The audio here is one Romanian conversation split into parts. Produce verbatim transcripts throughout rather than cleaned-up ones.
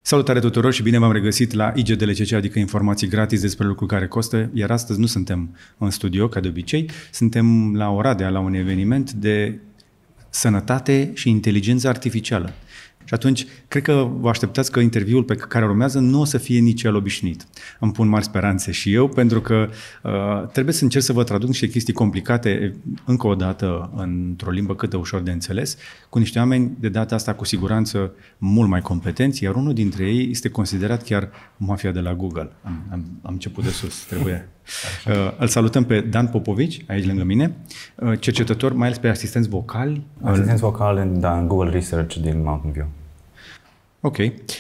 Salutare tuturor și bine v-am regăsit la I G D L C C, adică informații gratis despre lucruri care costă, iar astăzi nu suntem în studio, ca de obicei, suntem la Oradea, la un eveniment de sănătate și inteligență artificială. Și atunci, cred că vă așteptați că interviul pe care urmează nu o să fie nici el obișnuit. Îmi pun mari speranțe și eu, pentru că uh, trebuie să încerc să vă traduc niște chestii complicate, încă o dată, într-o limbă cât de ușor de înțeles, cu niște oameni, de data asta, cu siguranță, mult mai competenți, iar unul dintre ei este considerat chiar mafia de la Google. Am, am, am început de sus, trebuie. Uh, îl salutăm pe Dan Popovici, aici lângă mine, uh, cercetător, mai ales pe asistenți vocali. Asistenți vocali în, da, în Google Research din Mountain View. Ok.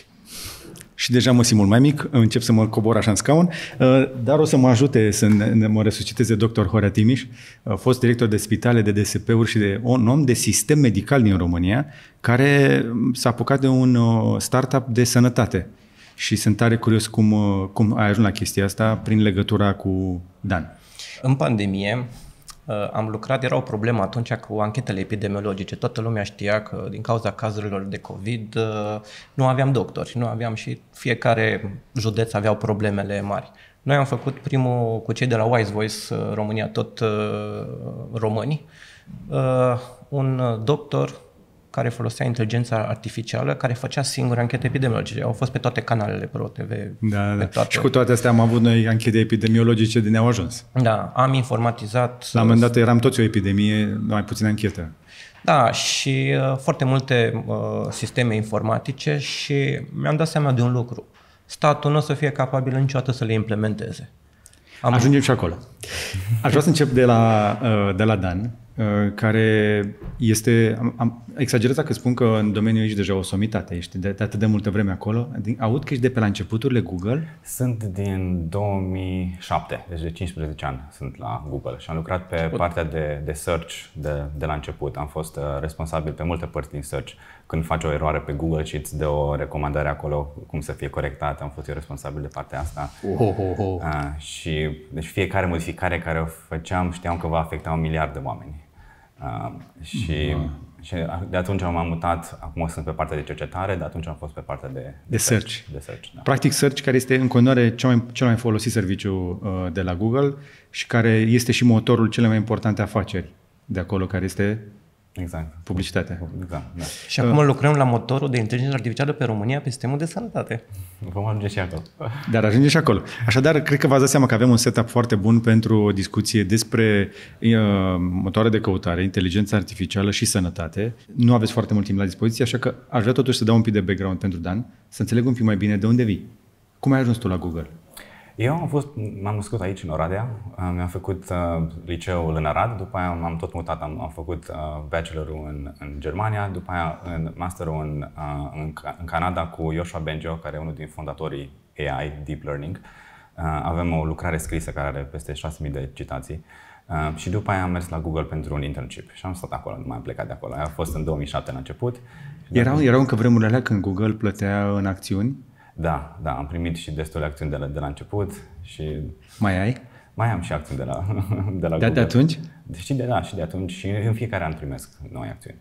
Și deja mă simt mult mai mic, încep să mă cobor așa în scaun, dar o să mă ajute să mă resusciteze doctor Horea Timiș, fost director de spitale, de D S P-uri și de un om de sistem medical din România, care s-a apucat de un startup de sănătate. Și sunt tare curios cum, cum ai ajuns la chestia asta prin legătura cu Dan. În pandemie am lucrat, era o problemă atunci cu anchetele epidemiologice. Toată lumea știa că din cauza cazurilor de COVID nu aveam doctori, nu aveam și fiecare județ aveau problemele mari. Noi am făcut primul, cu cei de la Wise Voice România, tot români, un doctor care folosea inteligența artificială, care făcea singur anchete epidemiologice. Au fost pe toate canalele Pro T V. Da, da. Toate. Și cu toate astea am avut noi anchete epidemiologice de ne-au ajuns. Da, am informatizat. La un moment dat eram toți o epidemie, mai puțin anchetă. Da, și uh, foarte multe uh, sisteme informatice și mi-am dat seama de un lucru. Statul nu o să fie capabil niciodată să le implementeze. Am... Ajungem și acolo. Aș vrea să încep de la, de la Dan, care este, am, am exagerat dacă spun că în domeniul ești deja o somitate, ești de, de atât de multă vreme acolo. Aud că ești de pe la începuturile Google? Sunt din două mii șapte, deci de cincisprezece ani sunt la Google și am lucrat pe partea de, de search de, de la început. Am fost uh, responsabil pe multe părți din search. Când faci o eroare pe Google și îți dă o recomandare acolo cum să fie corectată, am fost eu responsabil de partea asta. Oh, oh, oh. Uh, și deci fiecare modificare care o făceam știam că va afecta un miliard de oameni. Uh, și, mm. și de atunci m-am mutat, acum sunt pe partea de cercetare, de atunci am fost pe partea de, de, de search. search. De search da. Practic search, care este în continuare cel mai, cel mai folosit serviciu uh, de la Google și care este și motorul cele mai importante afaceri de acolo, care este exact. publicitatea. Exact, da. Și acum uh, lucrăm la motorul de inteligență artificială pe România, pe sistemul de sănătate. Vom ajunge și acolo. Dar ajunge și acolo. Așadar, cred că v-ați dat seama că avem un setup foarte bun pentru o discuție despre uh, motoare de căutare, inteligența artificială și sănătate. Nu aveți foarte mult timp la dispoziție, așa că aș vrea totuși să dau un pic de background pentru Dan, să înțeleg un pic mai bine de unde vii. Cum ai ajuns tu la Google? Eu am fost, m-am născut aici, în Oradea, mi-am făcut uh, liceul în Arad, după aia m-am tot mutat, am, am făcut uh, bachelorul în, în Germania, după aia în masterul în, uh, în, în Canada cu Joshua Bengio, care e unul din fondatorii A I, Deep Learning. Uh, avem o lucrare scrisă care are peste șase mii de citații uh, și după aia am mers la Google pentru un internship și am stat acolo, nu mai am plecat de acolo. Aia a fost în două mii șapte la început. Erau, erau încă vremurile alea când Google plătea în acțiuni? Da, da, am primit și destule acțiuni de la, de la început și... Mai ai? Mai am și acțiuni de la, de la de, Google. De atunci? Și de, da, și de atunci și în fiecare an primesc noi acțiuni.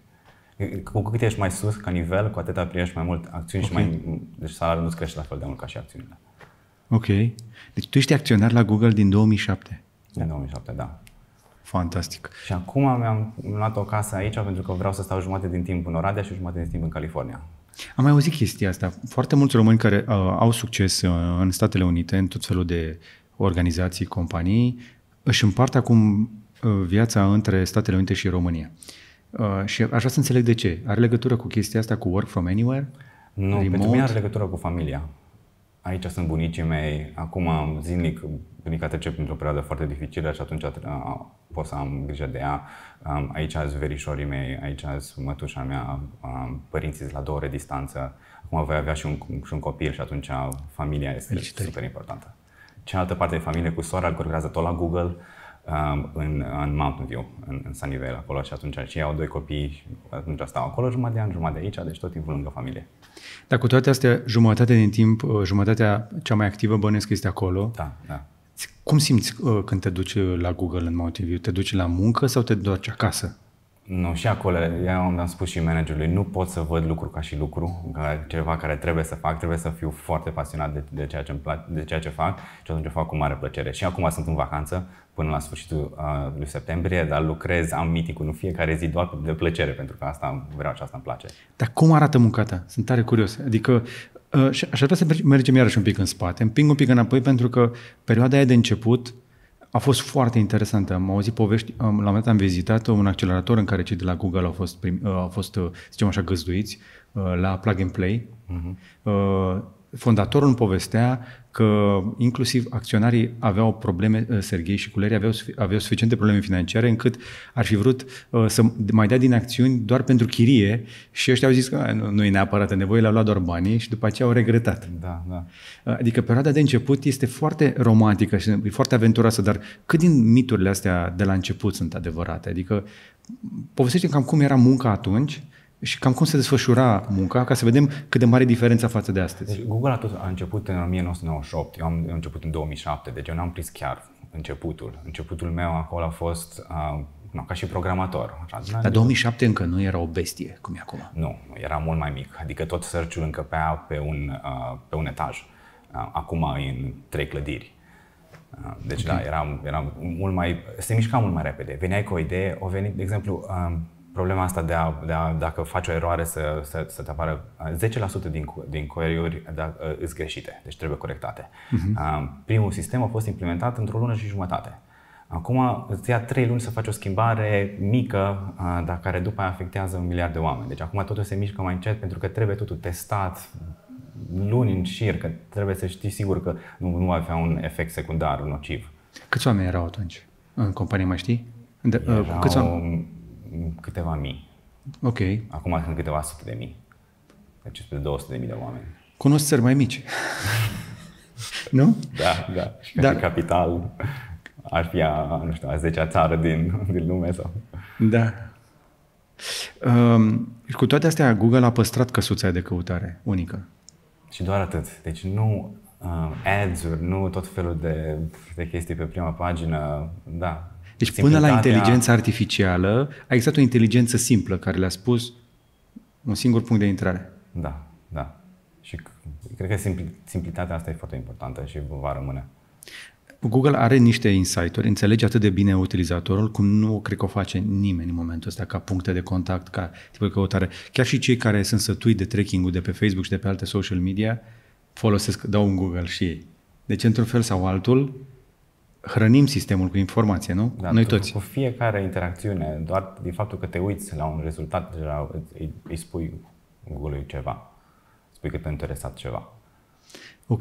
Cu cât ești mai sus ca nivel, cu atâta primești mai mult acțiuni okay. și mai... Deci salariul nu-ți crește la fel de mult ca și acțiunile. Ok. Deci tu ești acționar la Google din două mii șapte? Din două mii șapte, da. Fantastic. Și acum mi-am luat o casă aici pentru că vreau să stau jumătate din timp în Oradea și jumătate din timp în California. Am mai auzit chestia asta. Foarte mulți români care uh, au succes uh, în Statele Unite, în tot felul de organizații, companii, își împart acum uh, viața între Statele Unite și România. Uh, și aș vrea să înțeleg de ce. Are legătură cu chestia asta, cu work from anywhere? Nu, remote? Pentru mine are legătură cu familia. Aici sunt bunicii mei, acum zilnic, bunica trece printr-o perioadă foarte dificilă și atunci pot să am grijă de ea. Aici sunt verișorii mei, aici sunt mătușa mea, părinții sunt la două ore distanță. Acum voi avea și un, și un copil și atunci familia este Felicitări. super importantă. Cealaltă parte de familie cu sora lucrează tot la Google în, în Mountain View, în, în Sunnyvale, acolo și atunci și ei au doi copii și atunci stau acolo jumătate de an, jumătate de aici, deci tot timpul lângă familie. Dar cu toate astea, jumătate din timp, jumătatea cea mai activă bănuiesc că este acolo. Da, da. Cum simți uh, când te duci la Google în Mountain View? Te duci la muncă sau te duci acasă? Nu, și acolo, eu am spus și managerului, nu pot să văd lucru ca și lucru, ca ceva care trebuie să fac, trebuie să fiu foarte pasionat de, de, ceea, ce îmi place, de ceea ce fac și atunci o fac cu mare plăcere. Și acum sunt în vacanță până la sfârșitul uh, lui septembrie, dar lucrez, am meeting-ul în fiecare zi doar de plăcere, pentru că asta vreau și asta îmi place. Dar cum arată munca ta? Sunt tare curios. Adică uh, aș vrea să mergem iarăși un pic în spate, împing un pic înapoi pentru că perioada aia de început a fost foarte interesantă. Am auzit povești, la un moment dat am vizitat un accelerator în care cei de la Google au fost, prim, au fost să zicem așa, găzduiți la Plug and Play. Uh-huh. Fondatorul îmi povestea că inclusiv acționarii aveau probleme, Serghei și culerii aveau, aveau suficiente probleme financiare încât ar fi vrut uh, să mai dea din acțiuni doar pentru chirie și ăștia au zis că nu, nu e neapărat nevoie, le-au luat doar banii și după aceea au regretat. Da, da. Adică perioada de început este foarte romantică și e foarte aventuroasă, dar cât din miturile astea de la început sunt adevărate? Adică povestește cam cum era munca atunci și cam cum se desfășura munca, ca să vedem cât de mare e diferența față de astăzi. Deci Google a, tot, a început în o mie nouă sute nouăzeci și opt, eu am început în două mii șapte, deci eu n-am prins chiar începutul. Începutul meu acolo a fost uh, no, ca și programator. Așa, Dar două mii șapte încă nu era o bestie, cum e acum. Nu, era mult mai mic, adică tot search-ul încăpea pe un, uh, pe un etaj. Uh, acum e în trei clădiri. Uh, deci okay. Da, era, era mult mai, se mișca mult mai repede. Veneai cu o idee, o venit, de exemplu, uh, problema asta de a, de a, dacă faci o eroare să, să, să te apară zece la sută din, din query-uri îs greșite, deci trebuie corectate. Uh-huh. Primul sistem a fost implementat într-o lună și jumătate. Acum îți ia trei luni să faci o schimbare mică, dar care după aia afectează un miliard de oameni. Deci acum totul se mișcă mai încet pentru că trebuie totul testat luni în șir, că trebuie să știi sigur că nu, nu va avea un efect secundar nociv. Câți oameni erau atunci în companie, mai știi? De, erau câți oameni? Câteva mii. Ok. Acum sunt câteva sute de mii. Deci spre două sute de mii de oameni. Cunosc țări mai mici. Nu? Da, da. Și ca da. și capital ar fi a, nu știu, a zecea țară din, din lume sau... Da. Um, cu toate astea, Google a păstrat căsuța de căutare unică. Și doar atât. Deci nu uh, ads-uri, nu tot felul de, de chestii pe prima pagină. Da. Deci până la inteligența artificială a existat o inteligență simplă care le-a spus un singur punct de intrare. Da, da. Și cred că simplitatea asta e foarte importantă și va rămâne. Google are niște insight-uri, înțelege atât de bine utilizatorul cum nu cred că o face nimeni în momentul ăsta ca puncte de contact, ca tipul de căutare. Chiar și cei care sunt sătui de tracking-ul de pe Facebook și de pe alte social media folosesc, dau un Google și ei. Deci într-un fel sau altul hrănim sistemul cu informație, nu? Da, noi toți. Cu fiecare interacțiune, doar din faptul că te uiți la un rezultat, deja îi, îi spui Google-ului ceva. Spui că te-a interesat ceva. Ok.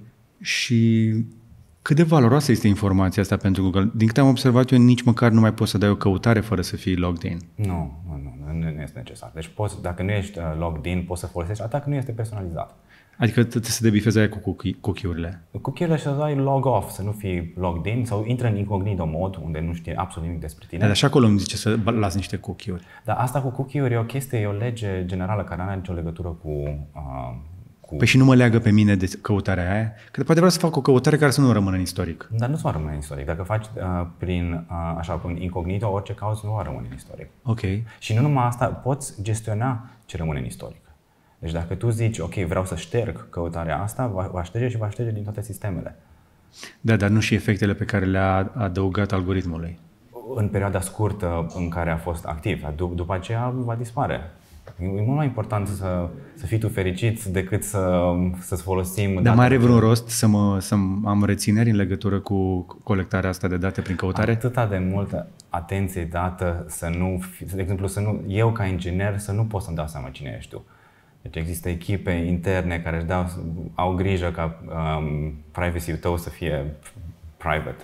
Și cât de valoroasă este informația asta pentru Google? Din câte am observat eu, nici măcar nu mai poți să dai o căutare fără să fii logged in. Nu, nu, nu, nu este necesar. Deci poți, dacă nu ești logged in, poți să folosești, atât că nu este personalizat. Adică trebuie să debifezi aia cu cookie-urile. Cookie-urile și să dai log off, să nu fii logged in sau intră în incognito mod, unde nu știe absolut nimic despre tine. Dar așa acolo îmi zice să las niște cookie-uri. Dar asta cu cookie-uri e o chestie, e o lege generală care nu are nicio legătură cu... Uh, cu... Păi și nu mă leagă pe mine de căutarea aia? Că poate vreau să fac o căutare care să nu rămână în istoric. Dar nu se va rămâne în istoric. Dacă faci uh, prin, uh, așa, prin incognito, orice cauză nu va rămâne în istoric. Ok. Și nu numai asta, poți gestiona ce rămâne în istoric. Deci dacă tu zici, ok, vreau să șterg căutarea asta, va, va șterge și va șterge din toate sistemele. Da, dar nu și efectele pe care le-a adăugat algoritmului. În perioada scurtă în care a fost activ, dup- după aceea va dispare. E mult mai important să, să fii tu fericit decât să, să-ți folosim... Dar mai are vreun rost să, mă, să am rețineri în legătură cu colectarea asta de date prin căutare? Atâta de multă atenție dată să nu... De exemplu, să nu, eu ca inginer să nu pot să-mi dau seama cine ești tu. Deci există echipe interne care își dau, au grijă ca um, privacy-ul tău să fie private.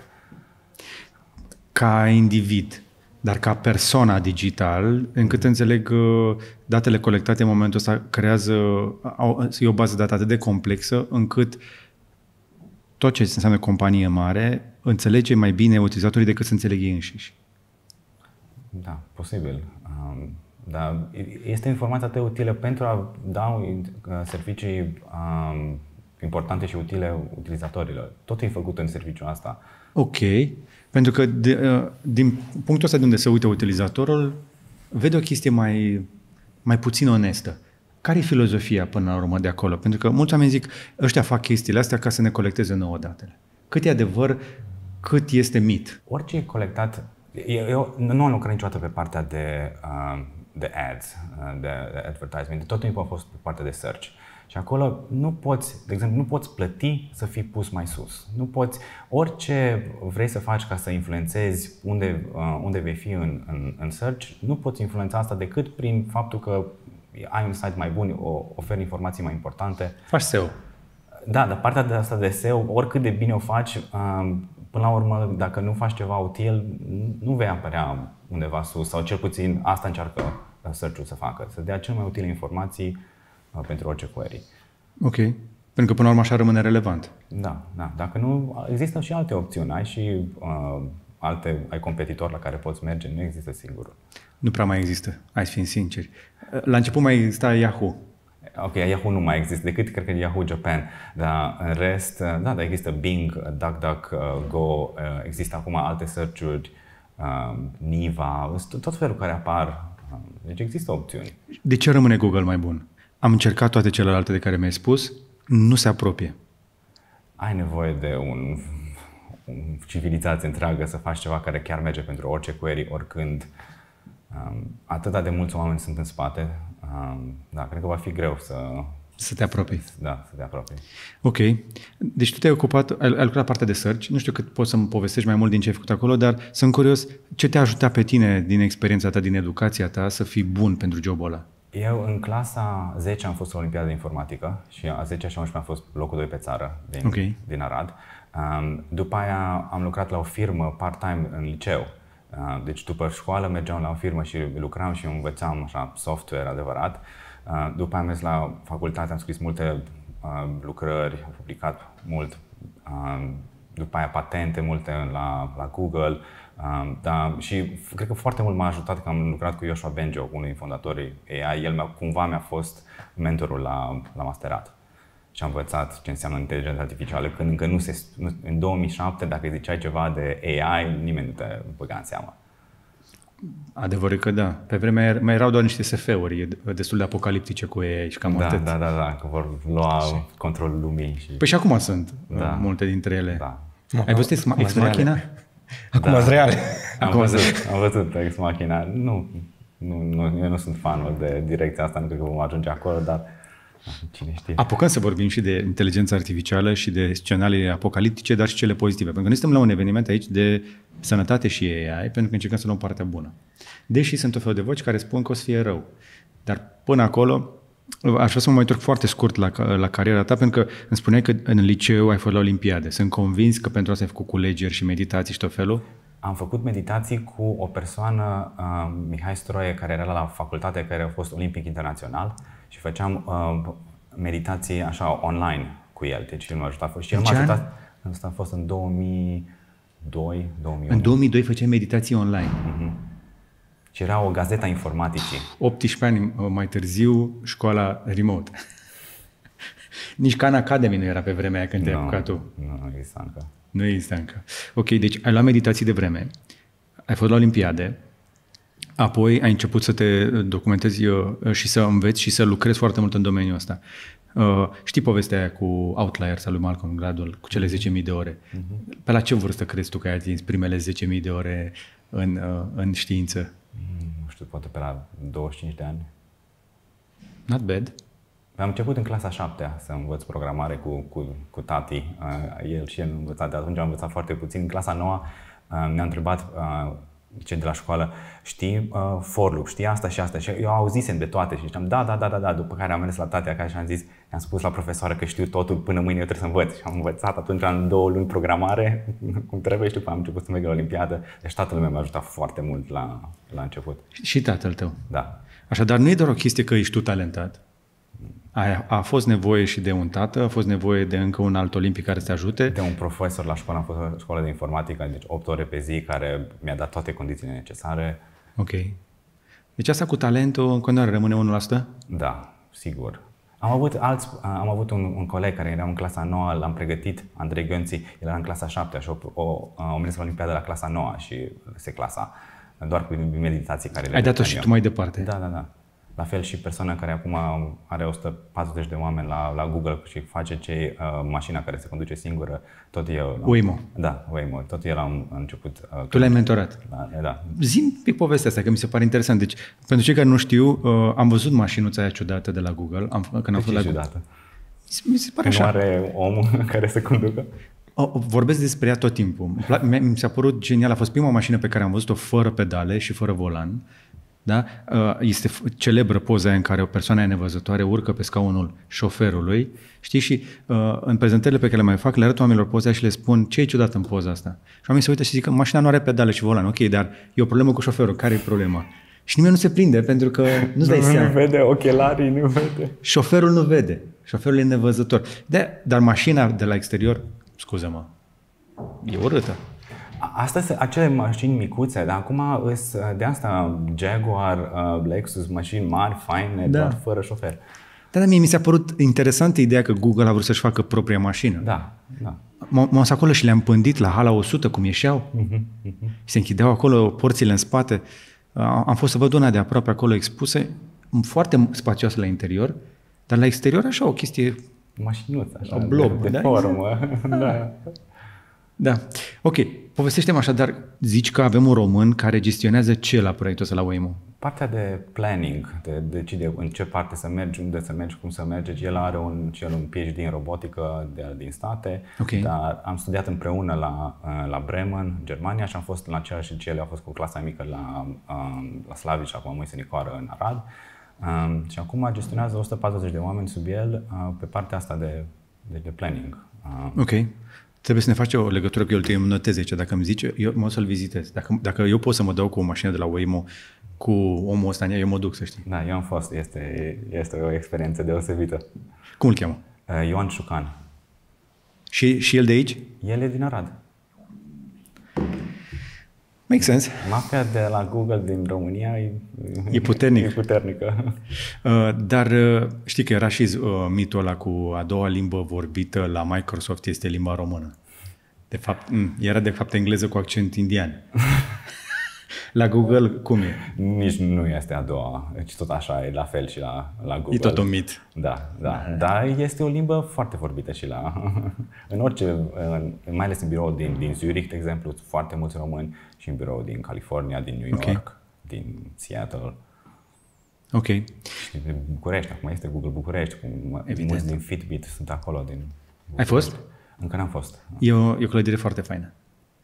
Ca individ, dar ca persona digital, încât înțeleg, datele colectate în momentul ăsta creează, au, e o bază de date atât de complexă, încât tot ce înseamnă companie mare înțelege mai bine utilizatorii decât să înțeleg ei înșiși. Da, posibil. Um, dar este informația ta utilă pentru a da servicii um, importante și utile utilizatorilor. Totul e făcut în serviciul asta. Ok. Pentru că de, din punctul ăsta de unde se uită utilizatorul, vede o chestie mai, mai puțin onestă. Care e filozofia până la urmă de acolo? Pentru că mulți oameni zic, ăștia fac chestiile astea ca să ne colecteze nouă datele. Cât e adevăr, cât este mit? Orice e colectat, eu, eu nu am lucrat niciodată pe partea de, uh, de ads, uh, de, de advertisement, tot timpul a fost pe partea de search. Și acolo nu poți, de exemplu, nu poți plăti să fii pus mai sus. Nu poți, orice vrei să faci ca să influențezi unde, uh, unde vei fi în, în, în search, nu poți influența asta decât prin faptul că ai un site mai bun, oferi informații mai importante. Faci S E O. Da, dar partea de asta de S E O, oricât de bine o faci, până la urmă, dacă nu faci ceva util, nu vei apărea undeva sus, sau cel puțin asta încearcă search-ul să facă, să dea cel mai utile informații pentru orice query. Ok. Pentru că până la urmă așa rămâne relevant. Da, da. Dacă nu, există și alte opțiuni. Ai și uh, alte, ai competitori la care poți merge, nu există singurul. Nu prea mai există, hai să fim sinceri. La început mai exista Yahoo. Ok, Yahoo nu mai există decât, cred că Yahoo Japan, dar în rest, da, dar există Bing, DuckDuckGo, există acum alte search-uri, Niva, tot felul care apar, deci există opțiuni. De ce rămâne Google mai bun? Am încercat toate celelalte de care mi-ai spus, nu se apropie. Ai nevoie de un, o civilizație întreagă să faci ceva care chiar merge pentru orice query, oricând. Atâta de mulți oameni sunt în spate, da, cred că va fi greu să... Să te apropii. Da, să te apropii. Ok. Deci tu te-ai ocupat, ai, ai lucrat partea de search, nu știu cât poți să-mi povestești mai mult din ce ai făcut acolo, dar sunt curios, ce te-a ajutat pe tine din experiența ta, din educația ta, să fii bun pentru jobul ăla? Eu în clasa zece am fost la Olimpiada de Informatică și a zecea și a unsprezecea am fost locul doi pe țară din, okay. din Arad. După aia am lucrat la o firmă part-time în liceu. Deci după școală mergeam la o firmă și lucram și învățam așa software adevărat. După aia am mers la facultate, am scris multe lucrări, am publicat mult. După aia patente multe la, la Google. Da, și cred că foarte mult m-a ajutat că am lucrat cu Joshua Bengio, unul din fondatorii A I. El cumva mi-a fost mentorul la, la masterat. Și am învățat ce înseamnă inteligența artificială, când încă nu se... În două mii șapte, dacă ziceai ceva de A I, nimeni nu te băga în seamă. Adevărul că da. Pe vremea mai erau doar niște S F-uri destul de apocaliptice cu A I și cam da, atât. Da, da, da, că vor lua și... controlul lumii. Și... Păi și acum sunt da. multe dintre ele. Da. Ai văzut Ex, Ex Machina? Acum da. reale. Am văzut, am văzut Ex Machina. Nu, nu, nu, eu nu sunt fanul de direcția asta, nu cred că vom ajunge acolo, dar cine știe. Apucăm să vorbim și de inteligența artificială și de scenarii apocaliptice, dar și cele pozitive. Pentru că noi suntem la un eveniment aici de sănătate și A I, pentru că încercăm să luăm partea bună. Deși sunt tot felul de voci care spun că o să fie rău. Dar până acolo, aș vrea să mă mai întorc foarte scurt la, la cariera ta, pentru că îmi spuneai că în liceu ai fost la Olimpiade. Sunt convins că pentru asta ai făcut culegeri și meditații și tot felul. Am făcut meditații cu o persoană, uh, Mihai Stroie, care era la facultate, care a fost olimpic internațional și făceam uh, meditații așa online cu el. Deci el m-a ajutat. Și el m-a ajutat. Asta a fost în două mii doi, două mii unu. În două mii doi făceai meditații online. Uh-huh. Și era o gazetă informaticii. optsprezece ani mai târziu, școala remote. Nici Khan Academy nu era pe vremea aia când te-ai no, apucat tu. Nu, nu exista încă. Nu exista încă. Ok, deci ai luat meditații de vreme, ai fost la Olimpiade, apoi ai început să te documentezi și să înveți și să lucrezi foarte mult în domeniul ăsta. Uh, știi povestea aia cu Outliers al lui Malcolm Gladwell, cu cele zece mii de ore. Uh-huh. Pe la ce vârstă crezi tu că ai atins primele zece mii de ore în, uh, în știință? Mm, nu știu, poate pe la douăzeci și cinci de ani. Not bad. Am început în clasa a șaptea să învăț programare cu, cu, cu tati. Uh, el și el a învățat, de atunci am învățat foarte puțin. În clasa a noua uh, ne-a întrebat uh, cei de la școală, știi uh, for loop, știi asta și asta? Și eu auzisem de toate și ziceam da, da, da, da, da. După care am mers la tati acasă și am zis, i-am spus la profesoară că știu totul, până mâine eu trebuie să învăț. Și am învățat atunci în două luni programare, cum trebuie, și după am început să merg la Olimpiadă. Deci toată lumea m-a ajutat foarte mult la, la început. Și tatăl tău. Da. Așadar, nu e doar o chestie că ești tu talentat. A, a fost nevoie și de un tată, a fost nevoie de încă un alt olimpic care să te ajute. De un profesor la școală, am fost la școală de informatică, deci opt ore pe zi, care mi-a dat toate condițiile necesare. Ok. Deci asta cu talentul în continuare rămâne unu la sută? Da, sigur. Am avut, alți, am avut un, un coleg care era în clasa nouă, l-am pregătit, Andrei Gönzi, el era în clasa șaptea și o, o, o mers la Olimpiadă la clasa nouă și se clasa. doar cu meditații care le Ai dat-o duceam și eu. tu mai departe. Da, da, da. La fel și persoana care acum are o sută patruzeci de oameni la, la Google și face ce uh, mașina care se conduce singură, tot eu... Waymo. Da, Waymo. Tot el am început... Uh, tu l-ai mentorat. Da, da. Zi-mi un pic povestea asta, că mi se pare interesant. Deci, pentru cei care nu știu, uh, am văzut mașinuța aia ciudată de la Google. Am, când am fost la ciudată? Mi se pare că așa. nu are om care să conducă? O, vorbesc despre ea tot timpul. Mi s-a părut genial. A fost prima mașină pe care am văzut-o fără pedale și fără volan. Da? Este celebră poza aia în care o persoană nevăzătoare urcă pe scaunul șoferului, știi, și uh, în prezentările pe care le mai fac, le arăt oamenilor poza și le spun ce e ciudat în poza asta. Și oamenii se uită și zic că mașina nu are pedale și volan, ok, dar e o problemă cu șoferul, care e problema? Și nimeni nu se prinde pentru că nu-ți dai seama. Nu vede, ochelarii nu vede. Șoferul nu vede, șoferul e nevăzător. De, dar mașina de la exterior, scuză-mă, e urâtă. Astea sunt acele mașini micuțe, dar acum îs, de asta Jaguar, Lexus, mașini mari, faine, da. Doar fără șofer. Da, dar mie mi s-a părut interesantă ideea că Google a vrut să-și facă propria mașină. Da, da. M-am dus acolo și le-am pândit la hala o sută, cum ieșeau. Uh-huh, uh-huh. Și se închideau acolo porțile în spate. Am fost să văd una de aproape acolo expuse, foarte spacioasă la interior, dar la exterior așa o chestie... Mașinuță, așa, o blob, de, de da? formă. Da. Da. Ok. Povestește-mi așadar, zici că avem un român care gestionează ce la proiectul ăsta la Waymo? Partea de planning, de decide în ce parte să mergi, unde să mergi, cum să mergi. El are un, cel un P H D în robotică de, din state, okay. Dar am studiat împreună la, la Bremen, Germania, și am fost la aceeași liceu, a fost cu clasa mică la, la Slavic și acum Moise Nicoară în Arad. Um, și acum gestionează o sută patruzeci de oameni sub el uh, pe partea asta de, de, de planning. Uh, ok. Trebuie să ne faci o legătură cu el, că eu îmi notez aici. Dacă îmi zice, eu mă o să-l vizitez. Dacă, dacă eu pot să mă dau cu o mașină de la Waymo, cu omul ăsta în ea, eu mă duc, să știi. Da, eu am fost. Este, este o experiență deosebită. Cum îl cheamă? Uh, Ioan Șucan. Și, și el de aici? El e din Arad. Make sense. Mafia de la Google din România e, e, puternic. e puternică. Uh, dar uh, știi că era și uh, mitul ăla cu a doua limbă vorbită la Microsoft este limba română. De fapt, m- era de fapt engleză cu accent indian. La Google, cum e? Nici nu este a doua. Deci tot așa e la fel și la, la Google. E tot un mit. Da, da. Dar este o limbă foarte vorbită și la... în orice, în, mai ales în birou din, din Zurich, de exemplu, foarte mulți români, și în birou din California, din New York, okay. din Seattle. Ok. Și din București, acum este Google București, cu mulți din Fitbit sunt acolo. Din Ai fost? Încă n-am fost. E o, e o clădire foarte faină.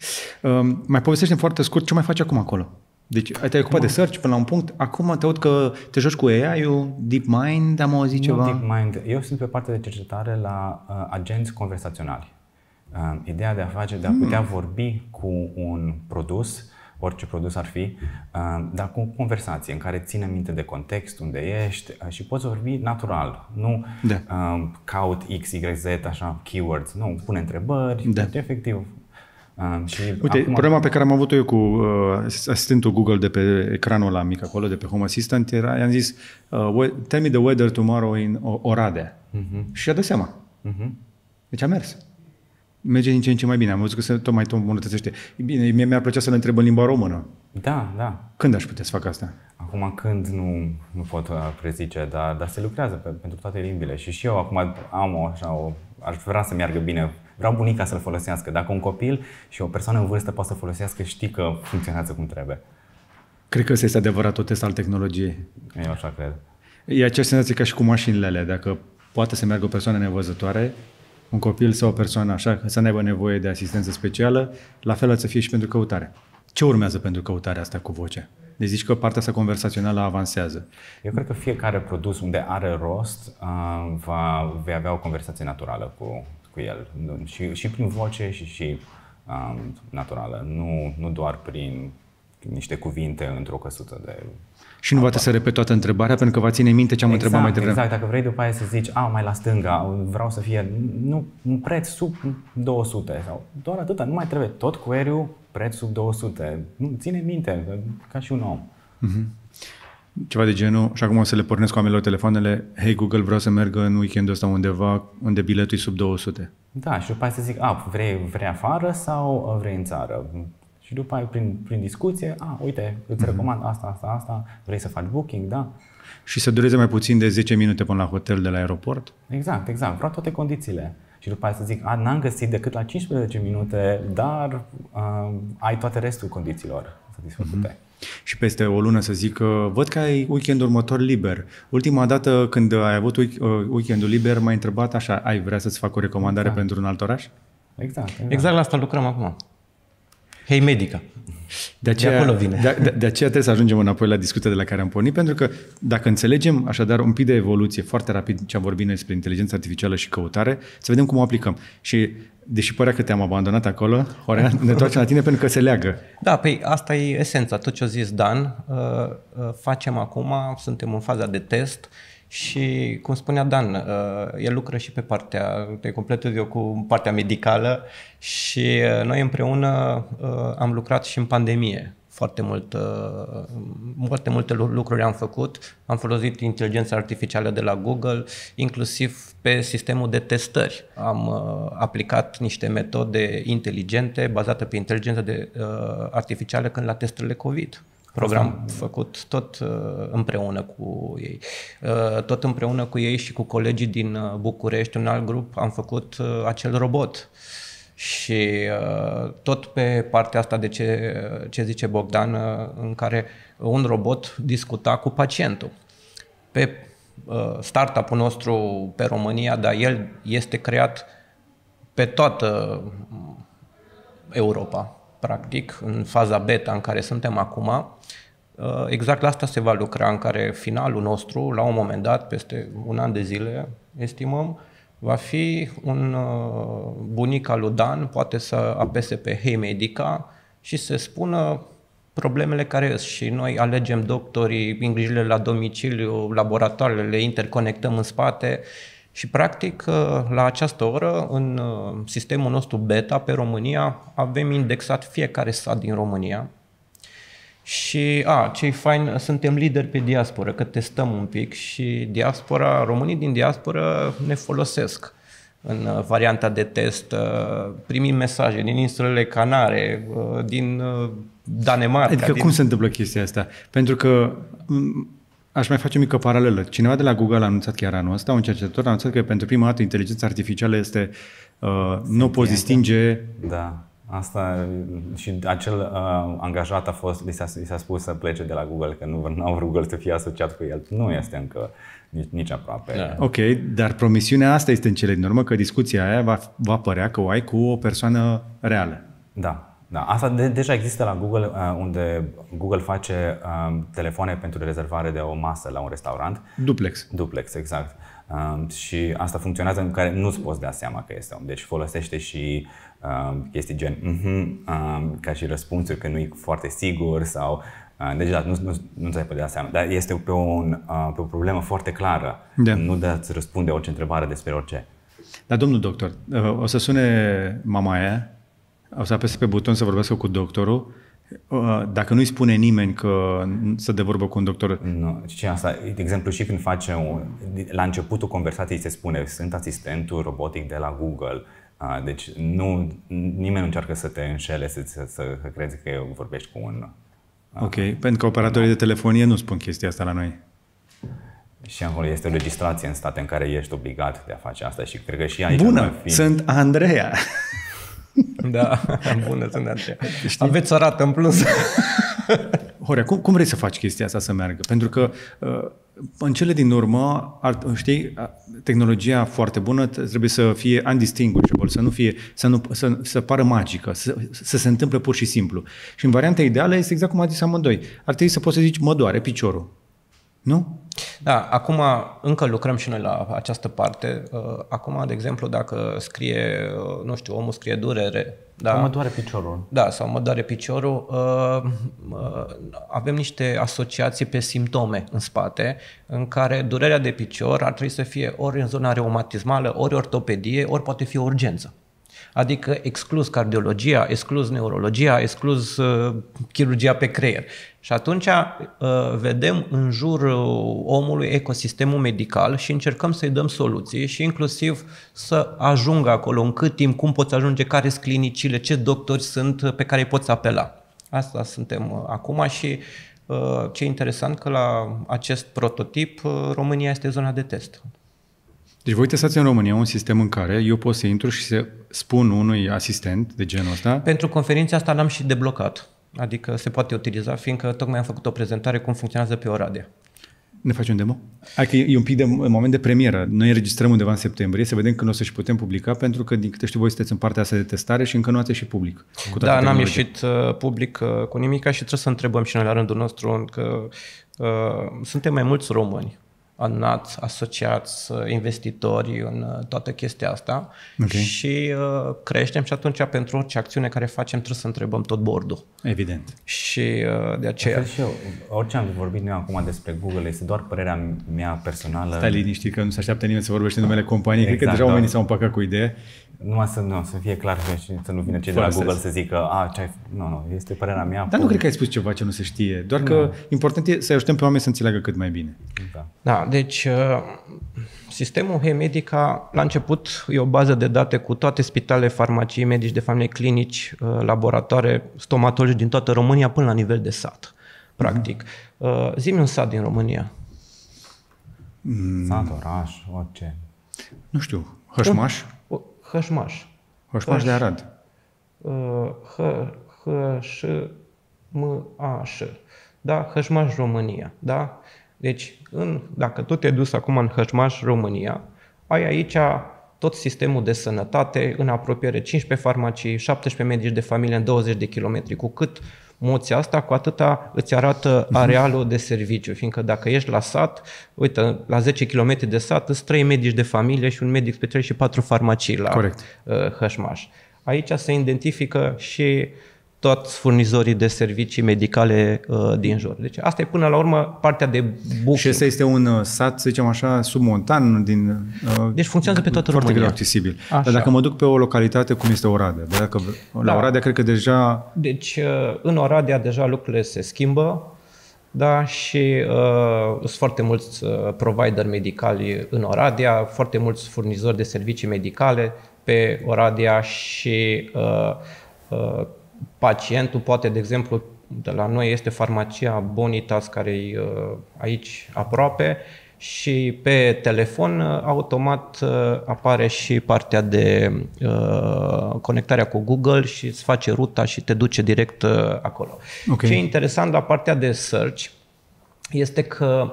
Um, mai povestește-mi foarte scurt ce mai faci acum acolo. Deci ai te-ai ocupat de search până la un punct. Acum te aud că te joci cu A I-ul, DeepMind, am auzit ceva? Nu DeepMind. Eu sunt pe partea de cercetare la uh, agenți conversaționali. Uh, ideea de a face, de a putea mm. vorbi cu un produs, orice produs ar fi, uh, dar cu conversație în care ține minte de context, unde ești uh, și poți vorbi natural. Nu da. uh, caut X, Y, Z, așa, keywords. Nu, pune întrebări, da. Deci, efectiv. Uh, și Uite, acum... problema pe care am avut-o eu cu uh, asistentul Google de pe ecranul ăla mic acolo, de pe Home Assistant, era, i-am zis, uh, tell me the weather tomorrow in Oradea. Uh-huh. Și a dat seama. Uh-huh. Deci a mers. Merge din ce în ce mai bine. Am văzut că se tot mai tot îmbunătățește. Bine, mie mi-ar plăcea să-l întreb în limba română. Da, da. Când aș putea să fac asta? Acum când nu, nu pot prezice, dar, dar se lucrează pe, pentru toate limbile. Și și eu acum am o, așa, o, aș vrea să meargă bine. Vreau bunica să-l folosească. Dacă un copil și o persoană în vârstă poate să folosească, știi că funcționează cum trebuie. Cred că ăsta este adevăratul test al tehnologiei. Eu așa cred. E aceeași senzație ca și cu mașinile alea. Dacă poate să meargă o persoană nevăzătoare, un copil sau o persoană așa, să nu aibă nevoie de asistență specială, la fel să fie și pentru căutare. Ce urmează pentru căutarea asta cu voce? Deci zici că partea asta conversațională avansează. Eu cred că fiecare produs unde are rost va, va avea o conversație naturală cu, cu el. Și, și prin voce și, și um, naturală. Nu, nu doar prin niște cuvinte într-o căsuță de... Și nu va trebui să repet toată întrebarea, pentru că va ține minte ce am exact, întrebat mai devreme. Exact, dacă vrei după aia să zici, a, mai la stânga, vreau să fie, nu, un preț sub două sute sau doar atâta, nu mai trebuie tot query-ul, preț sub două sute. Nu, ține minte, ca și un om. Mm-hmm. Ceva de genul, și acum o să le pornesc cu oamenilor telefoanele, hei Google, vreau să merg în weekendul ăsta undeva unde biletul e sub două sute. Da, și după aia să zic, a, vrei, vrei afară sau vrei în țară? Și după aia, prin, prin discuție, a, uite, îți recomand asta, asta, asta, vrei să faci booking, da? Și să dureze mai puțin de zece minute până la hotel de la aeroport? Exact, exact. Vreau toate condițiile. Și după aia să zic, a, n-am găsit decât la cincisprezece minute, dar uh, ai toate restul condițiilor satisfăcute. Mm-hmm. Și peste o lună să zic, văd că ai weekendul următor liber. Ultima dată când ai avut weekendul liber, m-ai întrebat așa, ai vrea să-ți fac o recomandare exact. pentru un alt oraș? Exact, exact. Exact la asta lucrăm acum. Hei Medica. De aceea, de acolo vine. De, de, de aceea trebuie să ajungem înapoi la discuția de la care am pornit, pentru că dacă înțelegem așadar un pic de evoluție foarte rapid ce am vorbit noi despre inteligența artificială și căutare, să vedem cum o aplicăm. Și deși părea că te-am abandonat acolo, Horea, ne întoarcem la tine pentru că se leagă. Da, păi asta e esența. Tot ce a zis Dan, facem acum, suntem în faza de test. Și, cum spunea Dan, el lucră și pe partea, te completez eu cu partea medicală și noi împreună am lucrat și în pandemie. Foarte, mult, foarte multe lucruri am făcut. Am folosit inteligența artificială de la Google, inclusiv pe sistemul de testări. Am aplicat niște metode inteligente, bazate pe inteligența de, artificială, când la testele COVID. Program făcut tot uh, împreună cu ei. Uh, tot împreună cu ei și cu colegii din uh, București, un alt grup, am făcut uh, acel robot. Și uh, tot pe partea asta de ce, ce zice Bogdan, uh, în care un robot discuta cu pacientul. Pe uh, startup-ul nostru pe România, dar el este creat pe toată Europa, practic, în faza beta în care suntem acum. Exact la asta se va lucra, în care finalul nostru, la un moment dat, peste un an de zile, estimăm, va fi un bunic al lui Dan, poate să apese pe Hey Medica și să spună problemele care sunt. Și noi alegem doctorii, îngrijirile la domiciliu, laboratoarele, le interconectăm în spate și, practic, la această oră, în sistemul nostru beta pe România, avem indexat fiecare sat din România. Și, a, ce-i fain, suntem lideri pe diaspora, că testăm un pic și diaspora, românii din diaspora ne folosesc în varianta de test. Primim mesaje din insulele Canare, din Danemarca. Adică din... cum se întâmplă chestia asta? Pentru că aș mai face o mică paralelă. Cineva de la Google a anunțat chiar anul ăsta, un cercetător a anunțat că pentru prima dată inteligența artificială este, uh, nu poți distinge... Da. Asta și acel uh, angajat a fost, li s-a, li s-a spus să plece de la Google, că nu au vrut Google să fie asociat cu el. Nu este încă nici, nici aproape. Da. Ok, dar promisiunea asta este în cele din urmă, că discuția aia va, va părea că o ai cu o persoană reală. Da, da. Asta de, deja există la Google, uh, unde Google face uh, telefoane pentru rezervare de o masă la un restaurant. Duplex. Duplex, exact. Uh, și asta funcționează în care nu-ți poți da seama că este om. Deci folosește și uh, chestii gen mm-hmm, uh, ca și răspunsuri că nu e foarte sigur sau uh, deci da, nu, nu, nu ți-ai putea da seama. Dar este pe, un, uh, pe o problemă foarte clară. Da. Nu de-ți răspunde orice întrebare despre orice. Dar domnul doctor, uh, o să sune mama aia, o să apese pe buton să vorbească cu doctorul. Dacă nu-i spune nimeni că să dă vorbă cu un doctor... Nu, ce asta, de exemplu, și când face un, la începutul conversației se spune sunt asistentul robotic de la Google. Deci nu, nimeni nu încearcă să te înșele, să, să, să crezi că vorbești cu un... Ok, pentru că operatorii de telefonie nu spun chestia asta la noi. Și acolo este o legislație în state în care ești obligat de a face asta și cred că și aici... Bună, fi... sunt Andreea! Da, bună, sunt Andreea. Aveți o rată în plus. Horea, cum, cum vrei să faci chestia asta să meargă? Pentru că în cele din urmă, știi, tehnologia foarte bună trebuie să fie undistinguishable, să nu fie, să, nu, să, să pară magică, să, să se întâmple pur și simplu. Și în varianta ideală este exact cum a zis amândoi. Ar trebui să poți să zici, mă doare piciorul. Nu? Da, acum încă lucrăm și noi la această parte. Acum, de exemplu, dacă scrie, nu știu, omul scrie durere. Da? Sau mă doare piciorul. Da, sau mă doare piciorul. Avem niște asociații pe simptome în spate, în care durerea de picior ar trebui să fie ori în zona reumatismală, ori ortopedie, ori poate fi o urgență. Adică exclus cardiologia, exclus neurologia, exclus uh, chirurgia pe creier. Și atunci uh, vedem în jurul omului ecosistemul medical și încercăm să-i dăm soluții și inclusiv să ajungă acolo, în cât timp, cum poți ajunge, care sunt clinicile, ce doctori sunt pe care îi poți apela. Asta suntem uh, acum și uh, ce e interesant că la acest prototip uh, România este zona de test. Deci voi testați în România un sistem în care eu pot să intru și să spun unui asistent de genul ăsta? Pentru conferința asta l-am și deblocat. Adică se poate utiliza, fiindcă tocmai am făcut o prezentare cum funcționează pe Oradea. Ne faci un demo? Adică e un pic de moment de premieră. Noi înregistrăm undeva în septembrie, să vedem când o să și putem publica, pentru că, din câte știu, voi sunteți în partea asta de testare și încă nu ați ieșit public. Cu da, n-am ieșit uh, public uh, cu nimica și trebuie să întrebăm și noi la rândul nostru că uh, suntem mai mulți români annați, asociați, investitori în toată chestia asta okay. și uh, creștem și atunci pentru orice acțiune care facem trebuie să întrebăm tot board-ul. Evident. Și uh, de aceea... Și eu, orice am vorbit noi acum despre Google este doar părerea mea personală. Stai liniștit că nu se așteaptă nimeni să vorbește numele companiei. Exact, cred că deja doar... oamenii s-au împăcat cu idee. Numai să, nu, să fie clar și să nu vină cei de la Google să zică a, ce ai... Nu, nu, este părerea mea. Dar nu cred că ai spus ceva ce nu se știe. Doar nu. Că important e să ajutăm pe oameni să înțeleagă cât mai bine. Da, da deci sistemul H-Medica la început e o bază de date cu toate spitalele, farmacii, medici de familie, clinici, laboratoare, stomatologi din toată România până la nivel de sat. Practic. Uh-huh. Zi-mi un sat din România. Sat, oraș, orice. Nu știu. Hășmaș? Hășmaș. Hășmaș de Arad. H-H-M-A-Ș. Da? Hășmaș, România. Da? Deci, în, dacă tu te-ai dus acum în Hășmaș, România, ai aici tot sistemul de sănătate, în apropiere cincisprezece farmacii, șaptesprezece medici de familie în douăzeci de kilometri. Cu cât muți asta, cu atâta îți arată arealul de serviciu. Fiindcă dacă ești la sat, uite, la zece kilometri de sat, îți trei medici de familie și un medic special și patru farmacii la Corect. Hășmaș. Aici se identifică și toți furnizorii de servicii medicale uh, din jur. Deci asta e până la urmă partea de booking. Și ăsta este un uh, sat, să zicem așa, submontan din... Uh, deci funcționează pe toată România. Foarte accesibil. Așa. Dar dacă mă duc pe o localitate cum este Oradea, dacă la da. Oradea cred că deja... Deci uh, în Oradea deja lucrurile se schimbă, da, și uh, sunt foarte mulți uh, provider medicali în Oradea, foarte mulți furnizori de servicii medicale pe Oradea și uh, uh, pacientul poate, de exemplu, de la noi este farmacia Bonitas, care e uh, aici aproape, și pe telefon uh, automat uh, apare și partea de uh, conectarea cu Google și îți face ruta și te duce direct uh, acolo. Okay. Ce e interesant la partea de search este că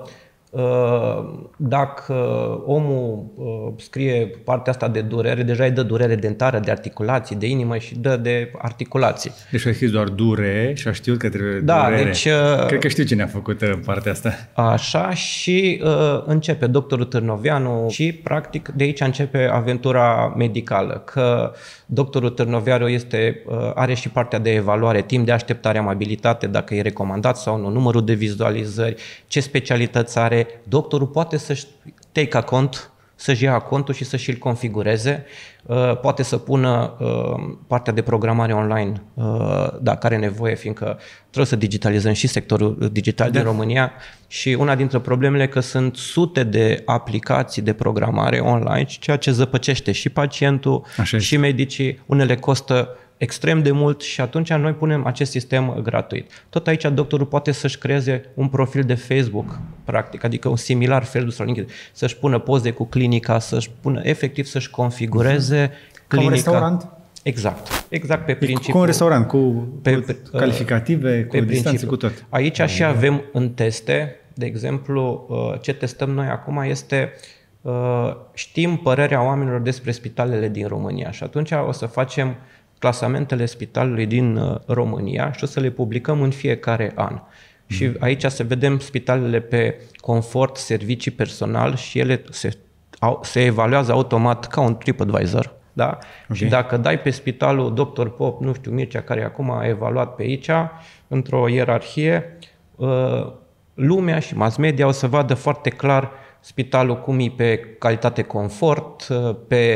dacă omul scrie partea asta de durere, deja îi dă durere dentară, de articulații, de inimă și dă de articulații. Deci ai scris doar dure și a știut că trebuie da, durere. Deci, cred că știu cine a făcut partea asta. Așa și uh, începe doctorul Târnoveanu și practic de aici începe aventura medicală, că doctorul Târnoveanu este, uh, are și partea de evaluare, timp de așteptare, amabilitate, dacă e recomandat sau nu, numărul de vizualizări, ce specialități are. Doctorul poate să-și take account, să-și ia contul și să-și îl configureze, uh, poate să pună uh, partea de programare online, uh, dacă are nevoie, fiindcă trebuie să digitalizăm și sectorul digital da. din România și una dintre problemele că sunt sute de aplicații de programare online, ceea ce zăpăcește și pacientul Așa și este. medicii, unele costă extrem de mult și atunci noi punem acest sistem gratuit. Tot aici doctorul poate să-și creeze un profil de Facebook, practic, adică un similar Facebook sau LinkedIn, să-și pună poze cu clinica, să-și pună, efectiv să-și configureze uh-huh. clinica. Ca un restaurant? Exact, exact pe principiu. Cu un restaurant, cu, pe, cu calificative, cu pe distanțe, cu tot. Aici uh-huh. și avem în teste, de exemplu, ce testăm noi acum este știm părerea oamenilor despre spitalele din România și atunci o să facem clasamentele spitalului din uh, România și o să le publicăm în fiecare an. Mm. Și aici să vedem spitalele pe confort, servicii, personal și ele se, au, se evaluează automat ca un TripAdvisor. Da? Okay. Și dacă dai pe spitalul doctor Pop, nu știu, Mircea, care acum a evaluat pe aici, într-o ierarhie, uh, lumea și mass media o să vadă foarte clar spitalul cum e pe calitate confort, uh, pe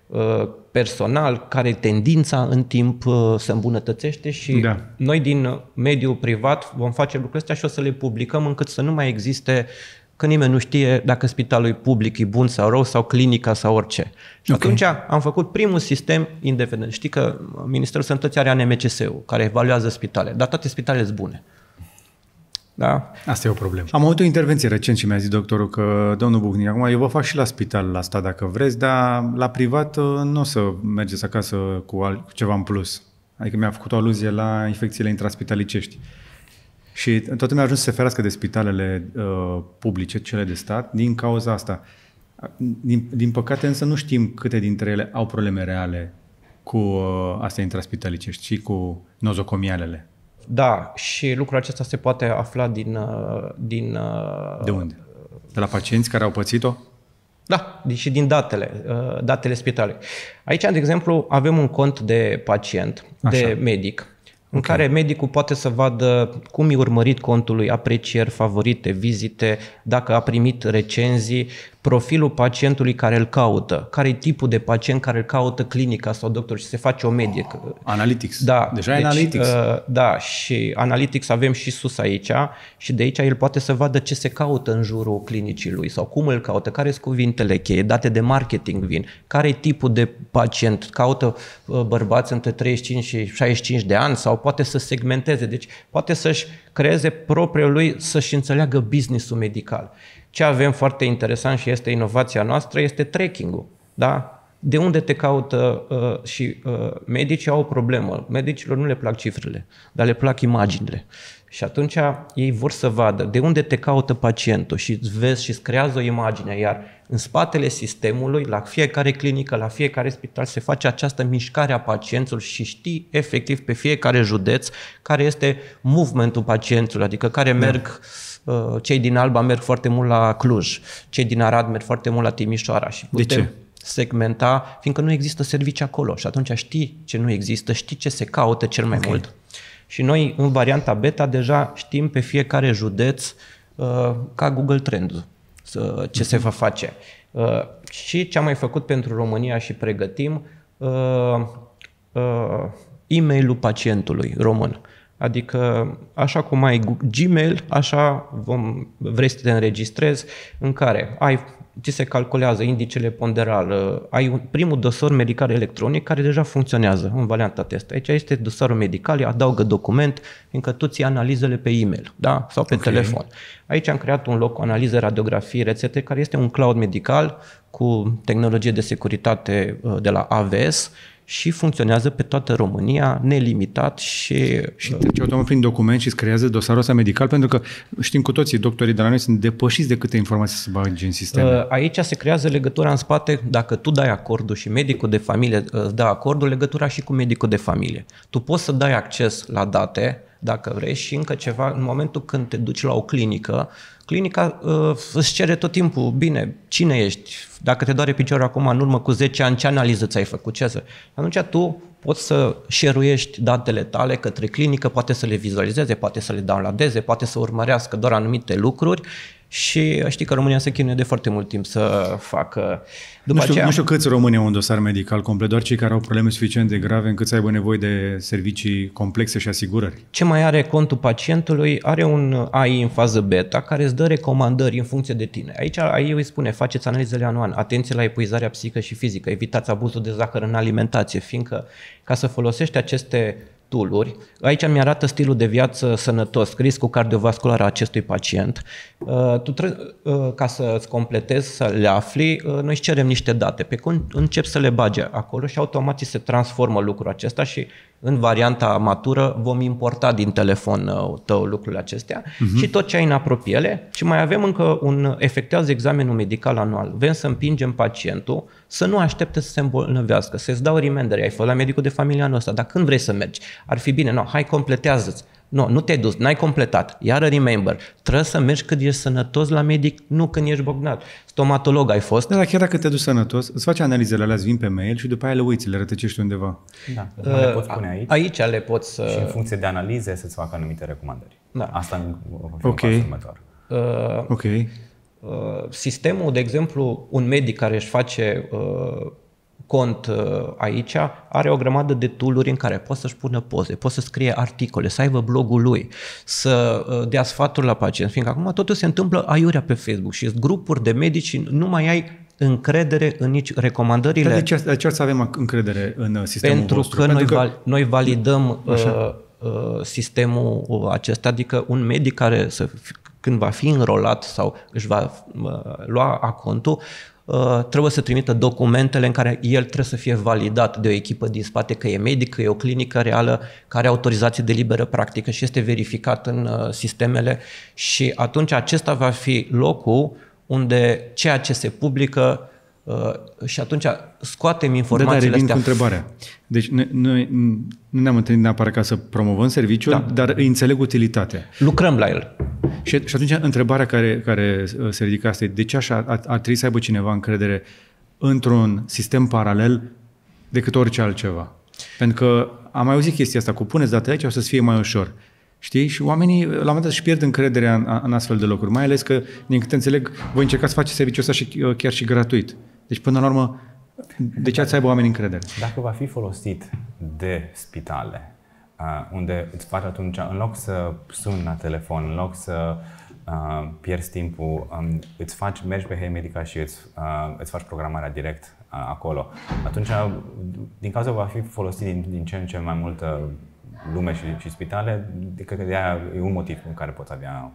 personal, care tendința în timp se îmbunătățește și da. Noi din mediul privat vom face lucrurile astea și o să le publicăm încât să nu mai existe că nimeni nu știe dacă spitalul public e bun sau rău sau clinica sau orice. Și okay. atunci am făcut primul sistem independent. Știi că Ministerul Sănătății are A N M C S-ul care evaluează spitale, dar toate spitalele sunt bune. Da? Asta e o problemă. Am avut o intervenție recent și mi-a zis doctorul că, domnul Bucnic, acum eu vă fac și la spital la asta dacă vreți, dar la privat nu o să mergeți acasă cu, alt, cu ceva în plus. Adică mi-a făcut o aluzie la infecțiile intraspitalicești. Și toată lumea a ajuns să se ferească de spitalele uh, publice, cele de stat, din cauza asta. Din, din păcate însă nu știm câte dintre ele au probleme reale cu uh, astea intraspitalicești și cu nozocomialele. Da, și lucrul acesta se poate afla din... din de unde? De la pacienți care au pățit-o? Da, și din datele, datele spitalului. Aici, de exemplu, avem un cont de pacient, Așa. de medic, în okay. care medicul poate să vadă cum e urmărit contul lui, aprecieri, favorite, vizite, dacă a primit recenzii, profilul pacientului care îl caută, care e tipul de pacient care îl caută clinica sau doctor și se face o medie. Oh, Analytics. Da, deja deci, Analytics. Uh, da, și Analytics avem și sus aici și de aici el poate să vadă ce se caută în jurul clinicii lui sau cum îl caută, care sunt cuvintele cheie, date de marketing vin, care e tipul de pacient, caută uh, bărbați între treizeci și cinci și șaizeci și cinci de ani sau poate să segmenteze, deci poate să-și creeze propriul lui, să-și înțeleagă business-ul medical. Ce avem foarte interesant și este inovația noastră este tracking-ul. Da? De unde te caută uh, și uh, medicii au o problemă. Medicilor nu le plac cifrele, dar le plac imaginile. Și atunci ei vor să vadă de unde te caută pacientul și îți vezi și îți creează o imagine, iar în spatele sistemului, la fiecare clinică, la fiecare spital se face această mișcare a pacientului și știi efectiv pe fiecare județ care este movementul pacientului, adică care merg... Cei din Alba merg foarte mult la Cluj, cei din Arad merg foarte mult la Timișoara și putem de ce? segmenta, fiindcă nu există servicii acolo și atunci știi ce nu există, știi ce se caută cel mai okay. mult. Și noi în varianta beta deja știm pe fiecare județ uh, ca Google Trends uh, ce uh-huh. se va face. Uh, și ce am mai făcut pentru România și pregătim uh, uh, e-mail-ul pacientului român. Adică, așa cum ai Gmail, așa vom, vrei să te înregistrezi, în care ai, ți se calculează indicele ponderal, ai un, primul dosar medical electronic care deja funcționează în varianta test. Aici este dosarul medical, adaugă document, fiindcă tu ții analizele pe e-mail, da? Sau pe okay. telefon. Aici am creat un loc cu analize, radiografii, rețete, care este un cloud medical cu tehnologie de securitate de la A V S, și funcționează pe toată România, nelimitat și... Și trece automat prin document și îți creează dosarul ăsta medical, pentru că știm cu toții, doctorii de la noi sunt depășiți de câte informații să bage în sistem. Aici se creează legătura în spate, dacă tu dai acordul și medicul de familie îți dă acordul, legătura și cu medicul de familie. Tu poți să dai acces la date, dacă vrei, și încă ceva, în momentul când te duci la o clinică, clinica uh, îți cere tot timpul, bine, cine ești? Dacă te doare piciorul acum, în urmă cu zece ani, ce analiză ți-ai făcut? Ce să... Atunci tu poți să share-uiești datele tale către clinică, poate să le vizualizeze, poate să le downloadeze, poate să urmărească doar anumite lucruri și știi că România se chinuie de foarte mult timp să facă... După nu, știu, aceea... nu știu câți români au un dosar medical complet, doar cei care au probleme suficient de grave încât să aibă nevoie de servicii complexe și asigurări. Ce mai are contul pacientului? Are un A I în fază beta care îți dă recomandări în funcție de tine. Aici A I îi spune, faceți analizele anuale, atenție la epuizarea psihică și fizică, evitați abuzul de zahăr în alimentație, fiindcă ca să folosești aceste tool-uri, aici mi-arată stilul de viață sănătos, riscul cardiovascular a acestui pacient. Tu trebuie, ca să-ți completezi, să le afli, noi îți cerem niște date, pe când încep să le bage acolo și automat se transformă lucrul acesta și în varianta matură vom importa din telefonul tău lucrurile acestea uh-huh. și tot ce ai în apropiere și mai avem încă un, efectuează examenul medical anual. Vrem să împingem pacientul să nu aștepte să se îmbolnăvească, să-ți dau reminder, ai fost la medicul de familie anul ăsta, dar când vrei să mergi? Ar fi bine, no, hai completează-ți. Nu, nu te-ai dus, n-ai completat. Iară remember, trebuie să mergi când ești sănătos la medic, nu când ești bognat. Stomatolog ai fost. Da, dar chiar dacă te duci sănătos, îți faci analizele alea, îți vin pe mail și după aia le uiți, le rătăcești undeva. Da, uh, le poți pune aici. Aici le poți să... Și în funcție de analize să-ți facă anumite recomandări. Da. Asta va fi okay. un pas următor. Uh, ok. Uh, sistemul, de exemplu, un medic care își face uh, cont uh, aici, are o grămadă de tool-uri în care poate să-și pună poze, poate să scrie articole, să aibă blogul lui, să uh, dea sfaturi la pacienți, fiindcă acum totul se întâmplă aiurea pe Facebook și sunt grupuri de medici și nu mai ai încredere în nici recomandările. Dar de ce, de ce să avem încredere în sistemul pentru vostru? Că pentru noi, că val, noi validăm uh, uh, sistemul acesta, adică un medic care să, când va fi înrolat sau își va uh, lua acontul, uh, trebuie să trimită documentele în care el trebuie să fie validat de o echipă din spate că e medic, că e o clinică reală, care are autorizație de liberă practică și este verificat în uh, sistemele și atunci acesta va fi locul unde ceea ce se publică uh, și atunci scoatem informațiile astea. Da, astea. cu întrebarea. Deci noi, noi nu ne-am întâlnit neapărat ca să promovăm serviciul, da. dar îi înțeleg utilitatea. Lucrăm la el. Și, și atunci întrebarea care, care se ridică asta e de ce așa ar, ar trebui să aibă cineva încredere într-un sistem paralel decât orice altceva? Pentru că am mai auzit chestia asta, cu puneți datele aici o să fie mai ușor. Știi? Și oamenii, la un moment dat, își pierd încrederea în, în astfel de locuri. Mai ales că, din câte înțeleg, voi încercați să faceți serviciul ăsta și chiar și gratuit. Deci, până la urmă, de ce ați să aibă oamenii încredere? Dacă va fi folosit de spitale, unde îți faci atunci, în loc să suni la telefon, în loc să uh, pierzi timpul, um, îți faci, mergi pe Hey Medica și îți, uh, îți faci programarea direct uh, acolo. Atunci, din cauza va fi folosit din, din ce în ce mai multă lume și, și spitale, cred că de aia e un motiv în care poți avea.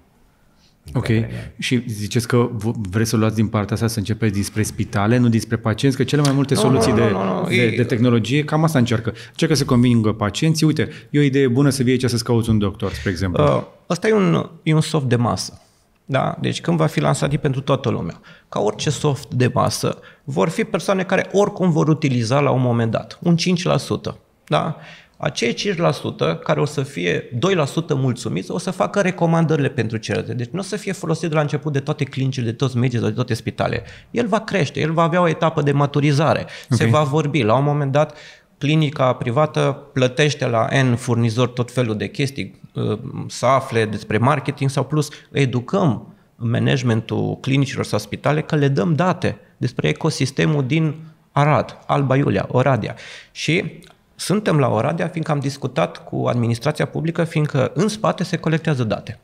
Ok. Și ziceți că vreți să luați din partea asta, să începeți dinspre spitale, nu dinspre pacienți, că cele mai multe no, soluții no, de, no, no, no. de, de tehnologie, cam asta încearcă. Încearcă să convingă pacienții, uite, e o idee bună să vii aici să-ți cauți un doctor, spre exemplu. Uh, asta e un, e un soft de masă. Da? Deci când va fi lansat e pentru toată lumea. Ca orice soft de masă, vor fi persoane care oricum vor utiliza la un moment dat. Un cinci la sută. Da? Acei cinci la sută care o să fie doi la sută mulțumiți, o să facă recomandările pentru celelalte. Deci nu o să fie folosit de la început de toate clinicile, de toți medici, de toate spitale. El va crește, el va avea o etapă de maturizare. Okay. Se va vorbi. La un moment dat, clinica privată plătește la N furnizor tot felul de chestii, să afle despre marketing sau plus educăm managementul clinicilor sau spitale că le dăm date despre ecosistemul din Arad, Alba Iulia, Oradea. Și suntem la Oradea fiindcă am discutat cu administrația publică, fiindcă în spate se colectează date.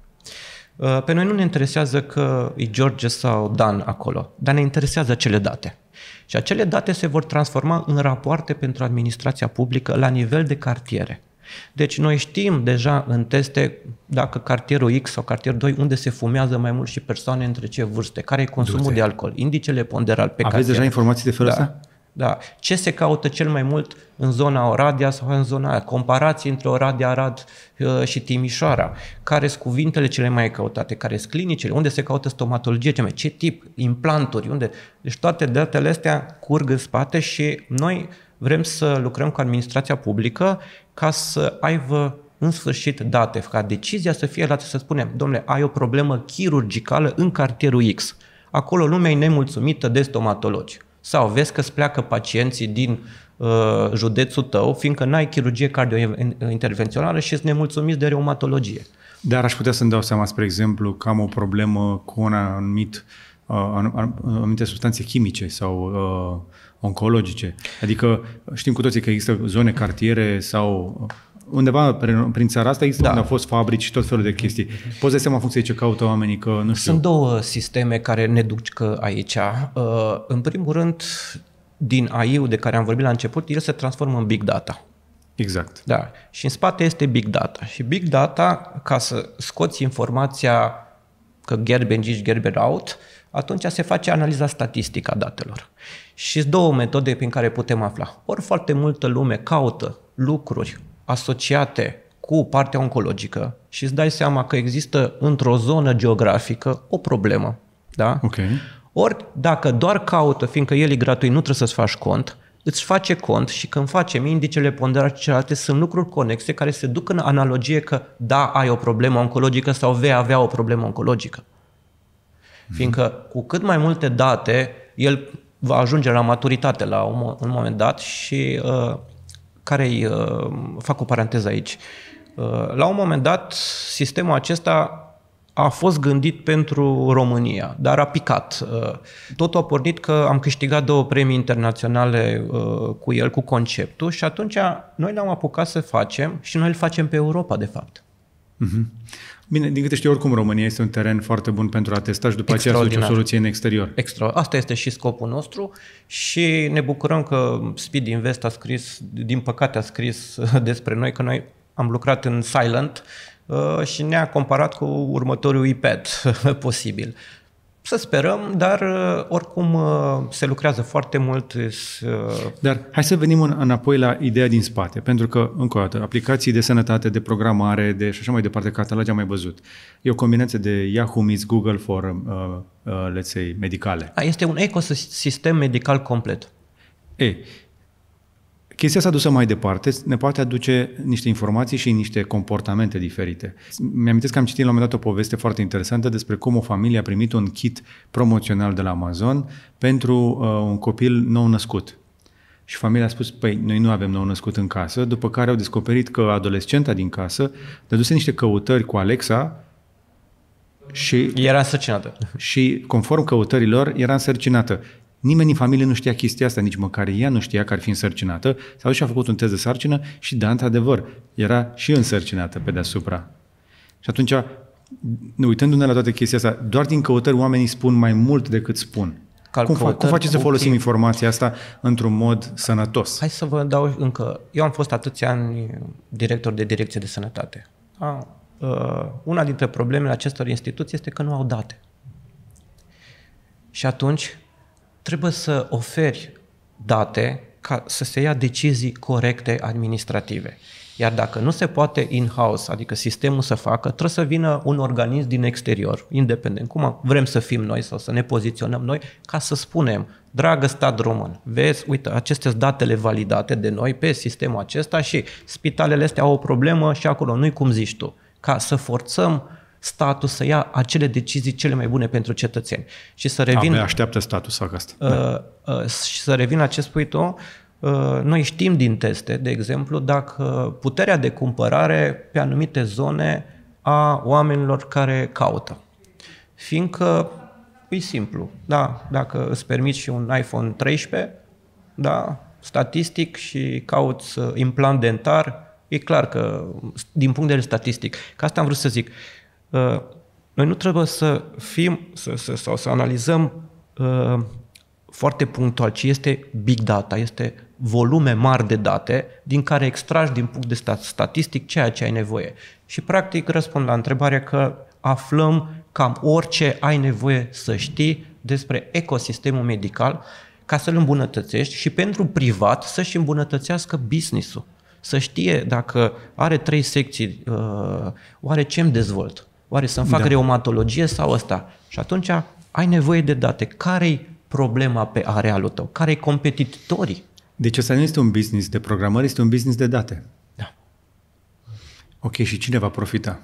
Pe noi nu ne interesează că e George sau Dan acolo, dar ne interesează acele date. Și acele date se vor transforma în rapoarte pentru administrația publică la nivel de cartiere. Deci noi știm deja în teste dacă cartierul X sau cartierul doi, unde se fumează mai mult și persoane între ce vârste, care e consumul Du-te. de alcool, indicele ponderal pe cartier. Aveți deja informații de felul da. ăsta? Da. Ce se caută cel mai mult în zona Oradea sau în zona aia? Comparații între Oradea, Arad uh, și Timișoara. Care sunt cuvintele cele mai căutate? Care sunt clinicile? Unde se caută stomatologie? Ce, mai? Ce tip? Implanturi? Unde? Deci toate datele astea curg în spate și noi vrem să lucrăm cu administrația publică ca să aibă în sfârșit date, ca decizia să fie luată, să spunem, domnule, ai o problemă chirurgicală în cartierul X. Acolo lumea e nemulțumită de stomatologi. Sau vezi că îți pleacă pacienții din uh, județul tău, fiindcă n-ai chirurgie cardio-intervențională și ești nemulțumiți de reumatologie. Dar aș putea să-mi dau seama, spre exemplu, că am o problemă cu un anumit, uh, anumite substanțe chimice sau uh, oncologice. Adică știm cu toții că există zone, cartiere sau undeva prin țara asta există da. unde au fost fabrici și tot felul de chestii. Poți să-i seama în funcție de ce caută oamenii, că nu știu. Sunt două sisteme care ne duc aici. În primul rând, din A I-ul de care am vorbit la început, el se transformă în Big Data. Exact. Da. Și în spate este Big Data. Și Big Data, ca să scoți informația că Gerben in, Gerben out, atunci se face analiza statistică a datelor. Și sunt două metode prin care putem afla. Ori foarte multă lume caută lucruri asociate cu partea oncologică și îți dai seama că există într-o zonă geografică o problemă. Da? Okay. Ori dacă doar caută, fiindcă el e gratuit, nu trebuie să-ți faci cont, îți face cont și când facem indicele ponderale și celelalte, sunt lucruri conexe care se duc în analogie că da, ai o problemă oncologică sau vei avea o problemă oncologică. Mm-hmm. Fiindcă cu cât mai multe date, el va ajunge la maturitate la un, un moment dat și uh, care-i, uh, fac o paranteză aici, uh, la un moment dat sistemul acesta a fost gândit pentru România, dar a picat. Totul a pornit că am câștigat două premii internaționale cu el, cu conceptul, și atunci noi ne-am apucat să facem și noi îl facem pe Europa, de fapt. Mm-hmm. Bine, din câte știu, oricum România este un teren foarte bun pentru a testa și după aceea să duci o soluție în exterior. Extra. Asta este și scopul nostru și ne bucurăm că Speed Invest a scris, din păcate a scris despre noi, că noi am lucrat în silent și ne-a comparat cu următorul iPad posibil. Să sperăm, dar oricum se lucrează foarte mult. Dar hai să venim înapoi la ideea din spate, pentru că, încă o dată, aplicații de sănătate, de programare, de și așa mai departe, catalagi am mai văzut. E o combinație de Yahoo meets Google for, uh, uh, let's say, medicale. Este un ecosistem medical complet. E, chestia asta adusă mai departe ne poate aduce niște informații și niște comportamente diferite. Mi-amintesc că am citit la un moment dat o poveste foarte interesantă despre cum o familie a primit un kit promoțional de la Amazon pentru uh, un copil nou născut. Și familia a spus, păi, noi nu avem nou născut în casă, după care au descoperit că adolescenta din casă dăduse niște căutări cu Alexa și... Era însărcinată. Și, conform căutărilor, era însărcinată. Nimeni în familie nu știa chestia asta, nici măcar ea nu știa că ar fi însărcinată. S-a dus și a făcut un test de sarcină și, da, într-adevăr, era și însărcinată pe deasupra. Și atunci, uitându-ne la toate chestia asta, doar din căutări oamenii spun mai mult decât spun. Cum, fa- cum faceți să folosim okay. informația asta într-un mod sănătos? Hai să vă dau încă... Eu am fost atâția ani director de direcție de sănătate. A, uh, una dintre problemele acestor instituții este că nu au date. Și atunci trebuie să oferi date ca să se ia decizii corecte administrative. Iar dacă nu se poate in-house, adică sistemul să facă, trebuie să vină un organism din exterior, independent, cum vrem să fim noi sau să ne poziționăm noi, ca să spunem, dragă stat român, vezi, uite, acestea sunt datele validate de noi pe sistemul acesta și spitalele astea au o problemă și acolo nu-i cum zici tu, ca să forțăm statul să ia acele decizii cele mai bune pentru cetățeni. Și să revin... Abia așteaptă statul să facă asta. Uh, uh, și să revin la ce spui tu, uh, noi știm din teste, de exemplu, dacă puterea de cumpărare pe anumite zone a oamenilor care caută. Fiindcă e simplu, da, dacă îți permiți și un iPhone treisprezece, da, statistic și cauți implant dentar, e clar că, din punct de vedere statistic, că asta am vrut să zic, uh, noi nu trebuie să fim să, să, sau să analizăm uh, foarte punctual, ci este big data, este volume mari de date din care extragi din punct de stat, statistic ceea ce ai nevoie. Și practic răspund la întrebarea că aflăm cam orice ai nevoie să știi despre ecosistemul medical ca să-l îmbunătățești și pentru privat să-și îmbunătățească business-ul. Să știe dacă are trei secții, uh, oare ce îmi dezvolt? Oare să-mi fac da. reumatologie sau ăsta? Și atunci ai nevoie de date. Care-i problema pe arealul tău? Care-i competitorii? Deci ăsta nu este un business de programări, este un business de date. Da. Ok, și cine va profita?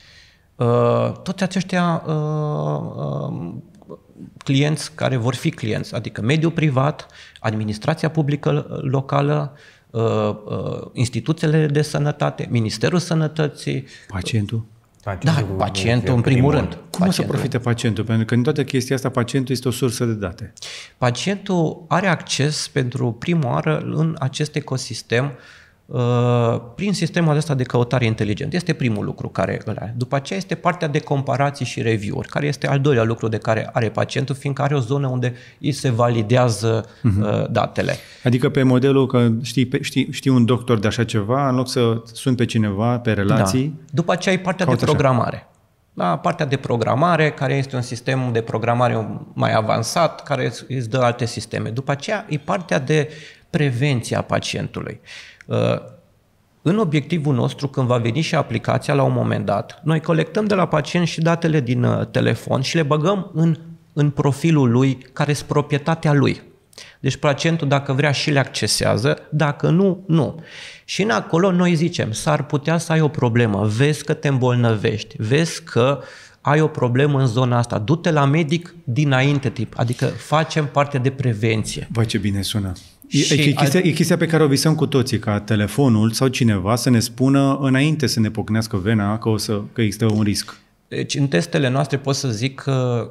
Uh, toți aceștia uh, uh, clienți care vor fi clienți, adică mediul privat, administrația publică locală, uh, uh, instituțiile de sănătate, Ministerul Sănătății. Pacientul? Pacientul da, pacientul în primul rând. Cum pacientul. O să profite pacientul? Pentru că în toată chestia asta pacientul este o sursă de date. Pacientul are acces pentru prima oară în acest ecosistem uh, prin sistemul ăsta de căutare inteligent. Este primul lucru care îl are. După aceea este partea de comparații și review-uri, care este al doilea lucru de care are pacientul, fiindcă are o zonă unde îi se validează uh-huh. uh, datele. Adică pe modelul că știi, știi, știi un doctor de așa ceva, în loc să suni pe cineva, pe relații. Da. După aceea ai partea de programare. Da, partea de programare, care este un sistem de programare mai avansat, care îți dă alte sisteme. După aceea e partea de prevenție a pacientului. În obiectivul nostru, când va veni și aplicația la un moment dat, noi colectăm de la pacient și datele din telefon și le băgăm în, în profilul lui, care este proprietatea lui. Deci pacientul, dacă vrea, și le accesează, dacă nu, nu. Și în acolo noi zicem, s-ar putea să ai o problemă, vezi că te îmbolnăvești, vezi că ai o problemă în zona asta, du-te la medic dinainte, tip, adică facem parte de prevenție. Vai, ce bine sună! E, e, chestia, e chestia pe care o visăm cu toții, ca telefonul sau cineva să ne spună înainte să ne pocnească vena că, o să, că există un risc. Deci în testele noastre pot să zic că,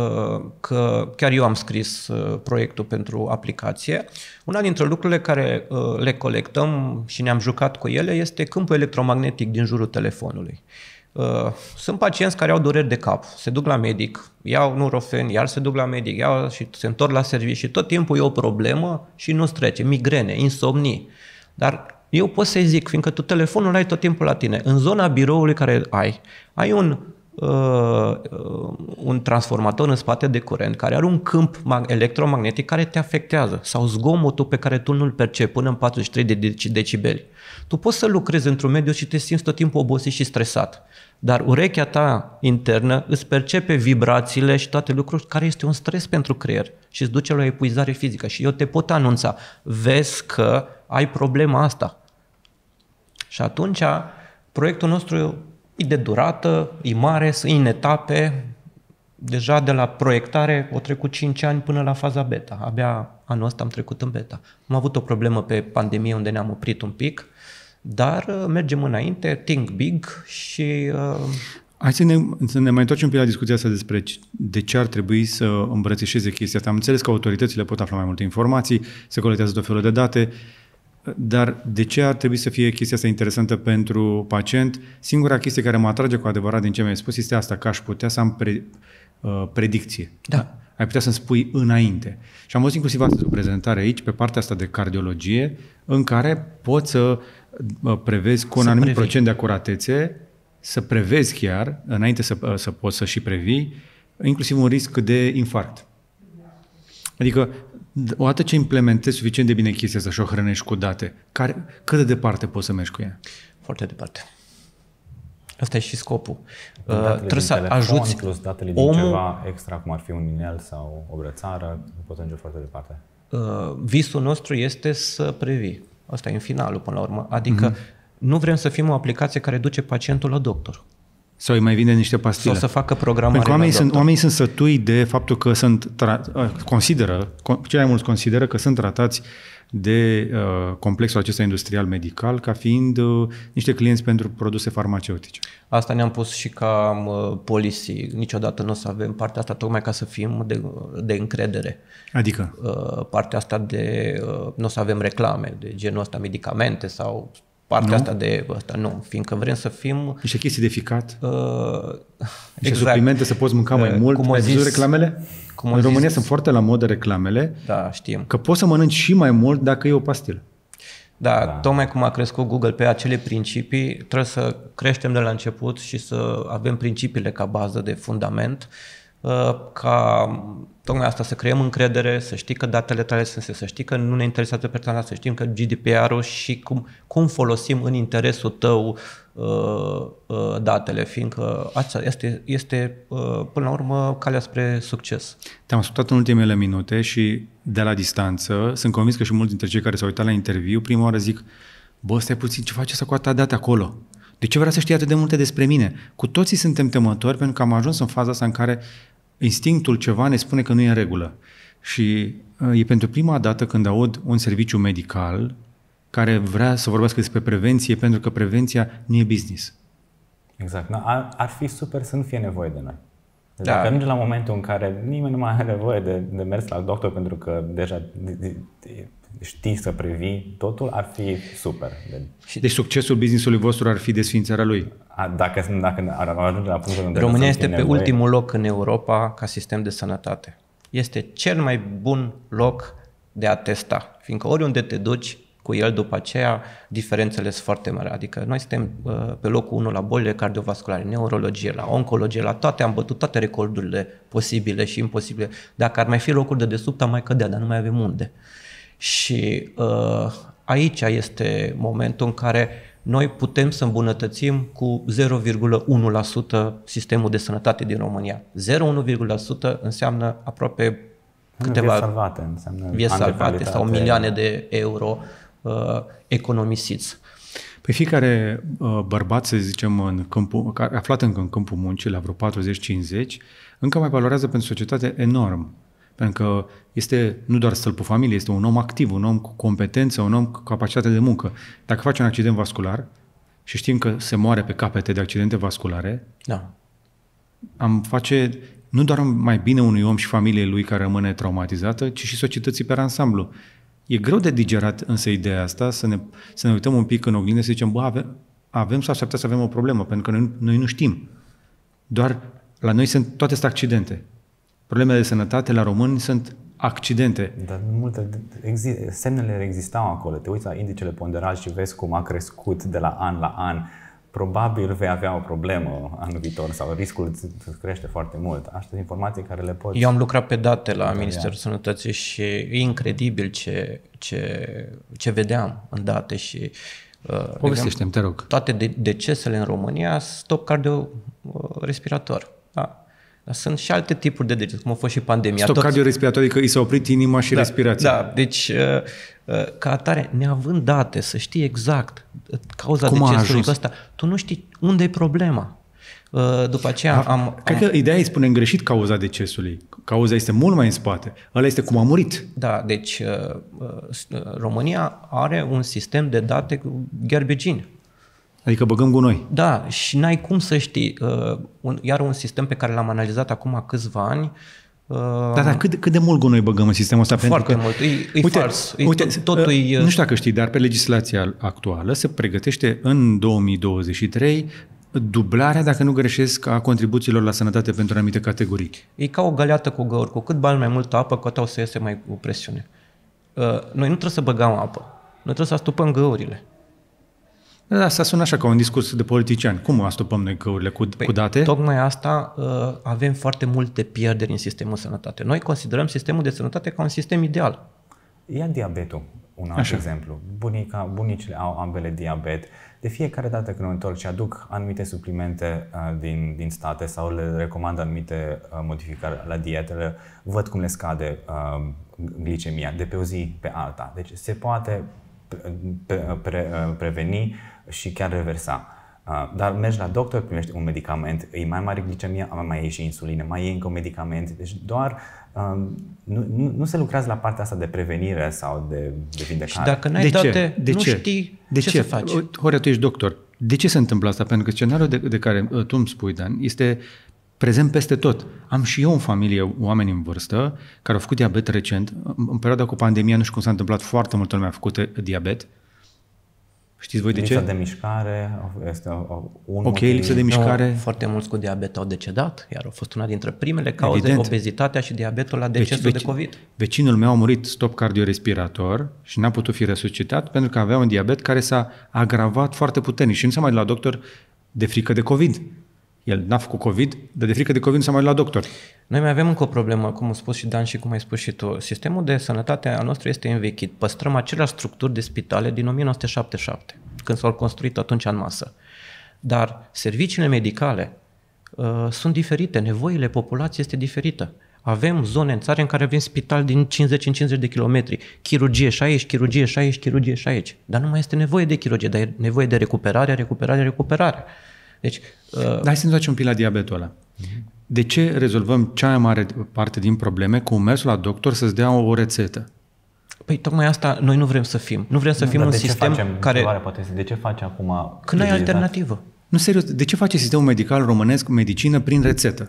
că chiar eu am scris proiectul pentru aplicație. Una dintre lucrurile care le colectăm și ne-am jucat cu ele este câmpul electromagnetic din jurul telefonului. Sunt pacienți care au dureri de cap, se duc la medic, iau Nurofen, iar se duc la medic, iau și se întorc la serviciu și tot timpul e o problemă și nu-ți trece, migrene, insomnii. Dar eu pot să-i zic, fiindcă tu telefonul ai tot timpul la tine, în zona biroului care ai, ai un, uh, un transformator în spate de curent care are un câmp electromagnetic care te afectează sau zgomotul pe care tu nu-l percepi până în patruzeci și trei de decibeli. Tu poți să lucrezi într-un mediu și te simți tot timpul obosit și stresat, dar urechea ta internă îți percepe vibrațiile și toate lucrurile care este un stres pentru creier și îți duce la epuizare fizică și eu te pot anunța, vezi că ai problema asta. Și atunci proiectul nostru e de durată, e mare, sunt în etape, deja de la proiectare au trecut cinci ani până la faza beta. Abia anul ăsta am trecut în beta. Am avut o problemă pe pandemie unde ne-am oprit un pic, dar mergem înainte, think big și... Uh... Hai să ne, să ne mai întoarcem un pic la discuția asta despre de ce ar trebui să îmbrățișeze chestia asta. Am înțeles că autoritățile pot afla mai multe informații, se colectează tot felul de date, dar de ce ar trebui să fie chestia asta interesantă pentru pacient? Singura chestie care mă atrage cu adevărat din ce mi-ai spus este asta, că aș putea să am pre, uh, predicție. Da. Ai putea să-mi spui înainte. Și am văzut inclusiv astăzi o prezentare aici, pe partea asta de cardiologie, în care poți să uh, prevezi cu un să anumit previi. procent de acuratețe, să prevezi chiar, înainte să, uh, să poți să și previi, inclusiv un risc de infarct. Adică, odată ce implementezi suficient de bine chestia asta și o hrănești cu date, care, cât de departe poți să mergi cu ea? Foarte departe. Asta e și scopul. Datele uh, trebuie să telefon, ajuți plus datele din omul, ceva extra, cum ar fi un inel sau o brățară, poți merge foarte departe. Uh, visul nostru este să previi. Asta e în finalul, până la urmă. Adică mm-hmm. nu vrem să fim o aplicație care duce pacientul la doctor. Sau îi mai vinde niște pastile. Sau să facă programare. Pentru că oamenii la sunt, doctor. oamenii sunt sătui de faptul că sunt tra- consideră, cei mai mulți consideră că sunt tratați de uh, complexul acesta industrial medical ca fiind uh, niște clienți pentru produse farmaceutice. Asta ne-am pus și ca uh, policy. Niciodată nu o să avem partea asta, tocmai ca să fim de, de încredere. Adică? Uh, partea asta de... Uh, nu o să avem reclame de genul ăsta, medicamente sau... Partea nu? asta de ăsta, nu, fiindcă vrem să fim... Niște chestii de ficat? Uh, niște exact. Suplimente să poți mânca mai uh, mult? Cum ai văzut reclamele? Cum în România zis, sunt foarte la modă reclamele. Da, știm. Că poți să mănânci și mai mult dacă e o pastilă. Da, da, tocmai cum a crescut Google pe acele principii, trebuie să creștem de la început și să avem principiile ca bază de fundament, ca tocmai asta, să creăm încredere, să știi că datele tale sunt, să știi că nu ne interesează persoana, să știm că G D P R-ul și cum, cum folosim în interesul tău uh, uh, datele, fiindcă asta este, este uh, până la urmă calea spre succes. Te-am ascultat în ultimele minute și de la distanță sunt convins că și mulți dintre cei care s-au uitat la interviu prima oară zic: bă, stai puțin, ce face asta cu atâtea date acolo? De ce vrea să știe atât de multe despre mine? Cu toții suntem temători pentru că am ajuns în faza asta în care instinctul ceva ne spune că nu e în regulă. Și e pentru prima dată când aud un serviciu medical care vrea să vorbească despre prevenție, pentru că prevenția nu e business. Exact. Ar, ar fi super să nu fie nevoie de noi. Da. Dacă ajunge la momentul în care nimeni nu mai are nevoie de, de mers la doctor pentru că deja știi să previi totul, ar fi super. Deci succesul business-ului vostru ar fi desființarea lui. Dacă, dacă ar ajunge la punctul unde România este pe nevoie. Ultimul loc în Europa ca sistem de sănătate. Este cel mai bun loc de a testa, fiindcă oriunde te duci cu el după aceea, diferențele sunt foarte mari. Adică noi suntem uh, pe locul unu la bolile cardiovasculare, neurologie, la oncologie, la toate, am bătut toate recordurile posibile și imposibile. Dacă ar mai fi locuri de desubt, am mai cădea, dar nu mai avem unde. Și uh, aici este momentul în care noi putem să îmbunătățim cu zero virgulă unu la sută sistemul de sănătate din România. zero virgulă unu la sută înseamnă aproape câteva vieți salvate, înseamnă vieți salvate sau milioane de euro uh, economisiți. Pe fiecare uh, bărbat, să zicem, în câmpul, aflat încă în câmpul muncii, la vreo patruzeci cincizeci, încă mai valorează pentru societate enorm. Pentru că este nu doar stâlpul familiei, este un om activ, un om cu competență, un om cu capacitate de muncă. Dacă faci un accident vascular și știm că se moare pe capete de accidente vasculare, da. am face nu doar mai bine unui om și familiei lui care rămâne traumatizată, ci și societății pe ansamblu. E greu de digerat însă ideea asta, să ne, să ne uităm un pic în oglindă și să zicem, bă, avem, avem sau s-ar putea să avem o problemă, pentru că noi, noi nu știm. Doar la noi sunt toate sunt accidente. Problemele de sănătate la români sunt accidente. Dar multe, exi- semnele existau acolo. Te uiți la indicele ponderal și vezi cum a crescut de la an la an. Probabil vei avea o problemă anul viitor sau riscul îți crește foarte mult. Astea sunt informații care le poți... Eu am lucrat pe date la Ministerul Sănătății și e incredibil ce, ce, ce vedeam în date și povestește-mi, te rog. Toate de- decesele în România, stop cardiorespirator. Da. Dar sunt și alte tipuri de decese, cum a fost și pandemia. Stop cardiorespirator, adică i s-a oprit inima și da, respirația. Da, deci ca atare, neavând date, să știi exact cauza cum decesului ăsta, tu nu știi unde e problema. După aceea A, am... Cred am... că ideea îi spune greșit cauza decesului. Cauza este mult mai în spate. Ăla este cum a murit. Da, deci România are un sistem de date garbage in. Adică băgăm gunoi. Da, și n-ai cum să știi. Uh, un, iar un sistem pe care l-am analizat acum câțiva ani. Uh, da, dar cât, cât de mult gunoi băgăm în sistemul ăsta? Foarte pentru că, mult. E, e uite, fals. E, uite, totul uh, e... Nu știu dacă știi, dar pe legislația actuală se pregătește în două mii douăzeci și trei dublarea, dacă nu greșesc, a contribuțiilor la sănătate pentru anumite categorii. E ca o găleată cu găuri. Cu cât bani mai multă apă, cu atât o să iese mai cu presiune. Uh, noi nu trebuie să băgăm apă. Noi trebuie să astupăm găurile. Da, asta sună așa ca un discurs de politician. Cum astupăm noi găurile? Cu, păi, cu date? Tocmai asta uh, avem foarte multe pierderi în sistemul sănătate. Noi considerăm sistemul de sănătate ca un sistem ideal. Ia diabetul, un alt așa. exemplu. Bunica, bunicile au ambele diabet. De fiecare dată când mă întorc și aduc anumite suplimente uh, din, din state sau le recomand anumite uh, modificări la dietele, văd cum le scade uh, glicemia de pe o zi pe alta. Deci se poate pre, pre, pre, preveni și chiar reversa. Uh, dar mergi la doctor, primești un medicament, e mai mare glicemia, mai, mai iei și insulină, mai iei încă un medicament. Deci doar uh, nu, nu, nu se lucrează la partea asta de prevenire sau de, de vindecare. Și dacă n-ai de date, ce? De nu ce? știi de ce, ce să faci. Horea, tu ești doctor. De ce se întâmplă asta? Pentru că scenariul de, de care tu îmi spui, Dan, este prezent peste tot. Am și eu în familie oameni în vârstă care au făcut diabet recent. În perioada cu pandemia, nu știu cum s-a întâmplat, foarte multă lume a făcut diabet. Știți voi de ce? Lipsa de mișcare este un Ok, lipsa de mișcare. No, foarte mulți cu diabet au decedat, iar a fost una dintre primele cauze, Evident. Obezitatea și diabetul la decesul veci, de COVID. Vecinul meu a murit stop cardiorespirator și n-a putut fi resuscitat pentru că avea un diabet care s-a agravat foarte puternic și nu s-a mai dus la doctor de frică de COVID. El n-a făcut COVID, dar de frică de COVID nu s-a mai dus la doctor. Noi mai avem încă o problemă, cum a spus și Dan și cum ai spus și tu. Sistemul de sănătate al nostru este învechit. Păstrăm aceleași structuri de spitale din o mie nouă sute șaptezeci și șapte, când s-au construit atunci în masă. Dar serviciile medicale uh, sunt diferite, nevoile populației este diferită. Avem zone în țară în care avem spital din cincizeci în cincizeci de kilometri, chirurgie și aici, chirurgie și aici, chirurgie și aici. Dar nu mai este nevoie de chirurgie, dar e nevoie de recuperare, recuperare, recuperare. Deci, uh... Dar hai să ne facem un pic la diabetul ăla. De ce rezolvăm cea mai mare parte din probleme cu mersul la doctor să-ți dea o rețetă? Păi tocmai asta noi nu vrem să fim. Nu vrem să fim un sistem facem, care... Poate este, de ce face acum... Când ai alternativă. Nu, serios, de ce face sistemul medical românesc medicină prin rețetă?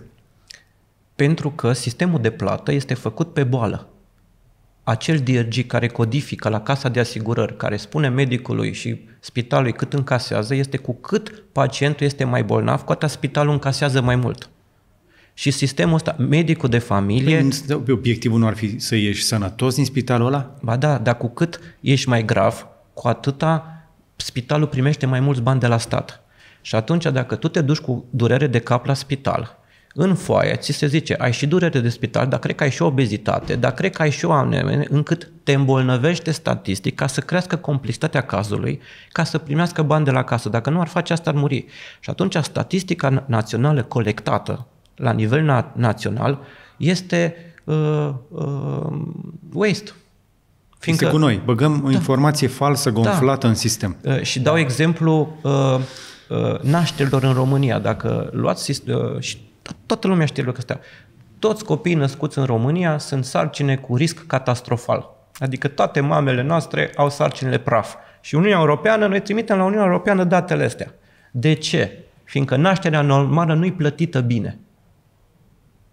Pentru că sistemul de plată este făcut pe boală. Acel D R G care codifică la casa de asigurări, care spune medicului și spitalului cât încasează, este cu cât pacientul este mai bolnav, cu atât spitalul încasează mai mult. Și sistemul ăsta, medicul de familie... Păi, obiectivul nu ar fi să ieși sănătos din spitalul ăla? Ba da, dar cu cât ești mai grav, cu atâta spitalul primește mai mulți bani de la stat. Și atunci, dacă tu te duci cu durere de cap la spital, în foaie ți se zice, ai și durere de spital, dar cred că ai și obezitate, dar cred că ai și o anemie, încât te îmbolnăvește statistic ca să crească complexitatea cazului, ca să primească bani de la casă. Dacă nu ar face asta, ar muri. Și atunci statistica națională colectată la nivel na- național este uh, uh, waste. Fiindcă este cu noi. Băgăm da. o informație falsă, gonflată da. în sistem. Uh, și dau exemplu uh, uh, nașterilor în România. Dacă luați... Uh, și toată lumea știe lucrul ăsta. Toți copiii născuți în România sunt sarcine cu risc catastrofal. Adică toate mamele noastre au sarcinile praf. Și Uniunea Europeană, noi trimitem la Uniunea Europeană datele astea. De ce? Fiindcă nașterea normală nu-i plătită bine.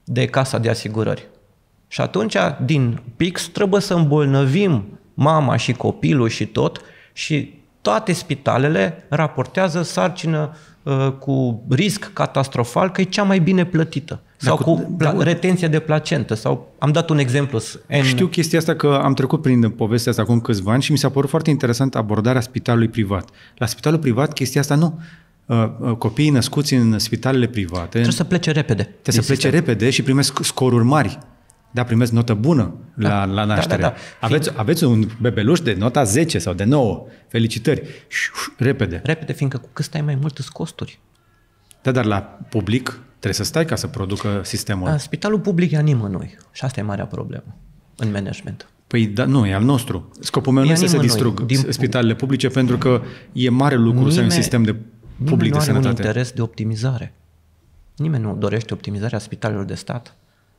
de casa de asigurări. Și atunci, din Pix, trebuie să îmbolnăvim mama și copilul și tot, și toate spitalele raportează sarcină uh, cu risc catastrofal, că e cea mai bine plătită. Sau cu, cu da, retenție de placentă. Sau am dat un exemplu. N... Știu chestia asta, că am trecut prin povestea asta acum câțiva ani și mi s-a părut foarte interesant abordarea spitalului privat. La spitalul privat, chestia asta nu. Copiii născuți în spitalele private trebuie să plece repede. Trebuie să plece sistem. repede și primesc scoruri mari. Da, primesc notă bună la, da, la naștere. Da, da, da. Aveți, Fiind... aveți un bebeluș de nota zece sau de nouă. Felicitări. Și, repede. Repede, fiindcă cu cât stai mai mult îți costuri. Da, dar la public trebuie să stai ca să producă sistemul. A, spitalul public e a nimănui. Și asta e marea problemă în management. Păi da, nu, e al nostru. Scopul meu nu este să distrug din... spitalele publice, pentru că e mare lucru nimeni, să ai un sistem de public de sănătate. Nimeni nu are un interes de optimizare. Nimeni nu dorește optimizarea spitalelor de stat.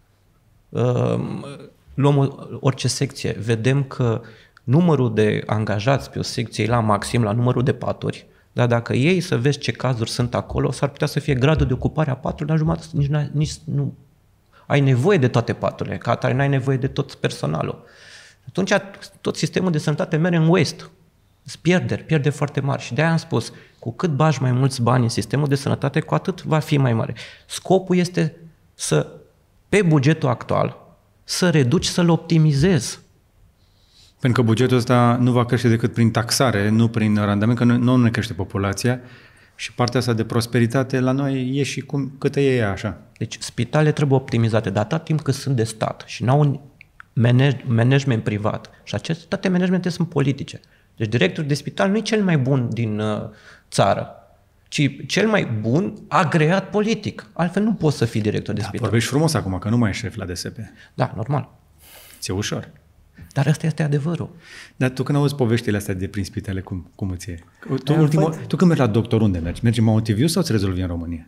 Luăm orice secție, vedem că numărul de angajați pe o secție e la maxim, la numărul de paturi, dar dacă ei să vezi ce cazuri sunt acolo, s-ar putea să fie gradul de ocupare a paturilor la jumătate, nici, nici nu ai nevoie de toate paturile, ca atare n-ai nevoie de tot personalul. Atunci tot sistemul de sănătate merge în waste, îți pierderi, pierderi foarte mari. Și de-aia am spus, cu cât bagi mai mulți bani în sistemul de sănătate, cu atât va fi mai mare. Scopul este să, pe bugetul actual, să reduci, să-l optimizezi. Pentru că bugetul ăsta nu va crește decât prin taxare, nu prin randament, că nu, nu ne crește populația și partea asta de prosperitate la noi e și cum, câtă e ea așa. Deci spitalele trebuie optimizate, dar atât timp cât sunt de stat și n-au un management privat și aceste toate managemente sunt politice. Deci directorul de spital nu e cel mai bun din uh, țară, ci cel mai bun agreat politic. Altfel nu poți să fii director de da, spital. Vorbești frumos acum, că nu mai ești șef la D S P. Da, normal. Ți-e ușor. Dar ăsta este adevărul. Dar tu când auzi poveștile astea de prin spitale, cum, cum îți e? Tu, ultimul, tu când mergi la doctor, unde mergi? Mergi în Mountain View sau îți rezolvi în România?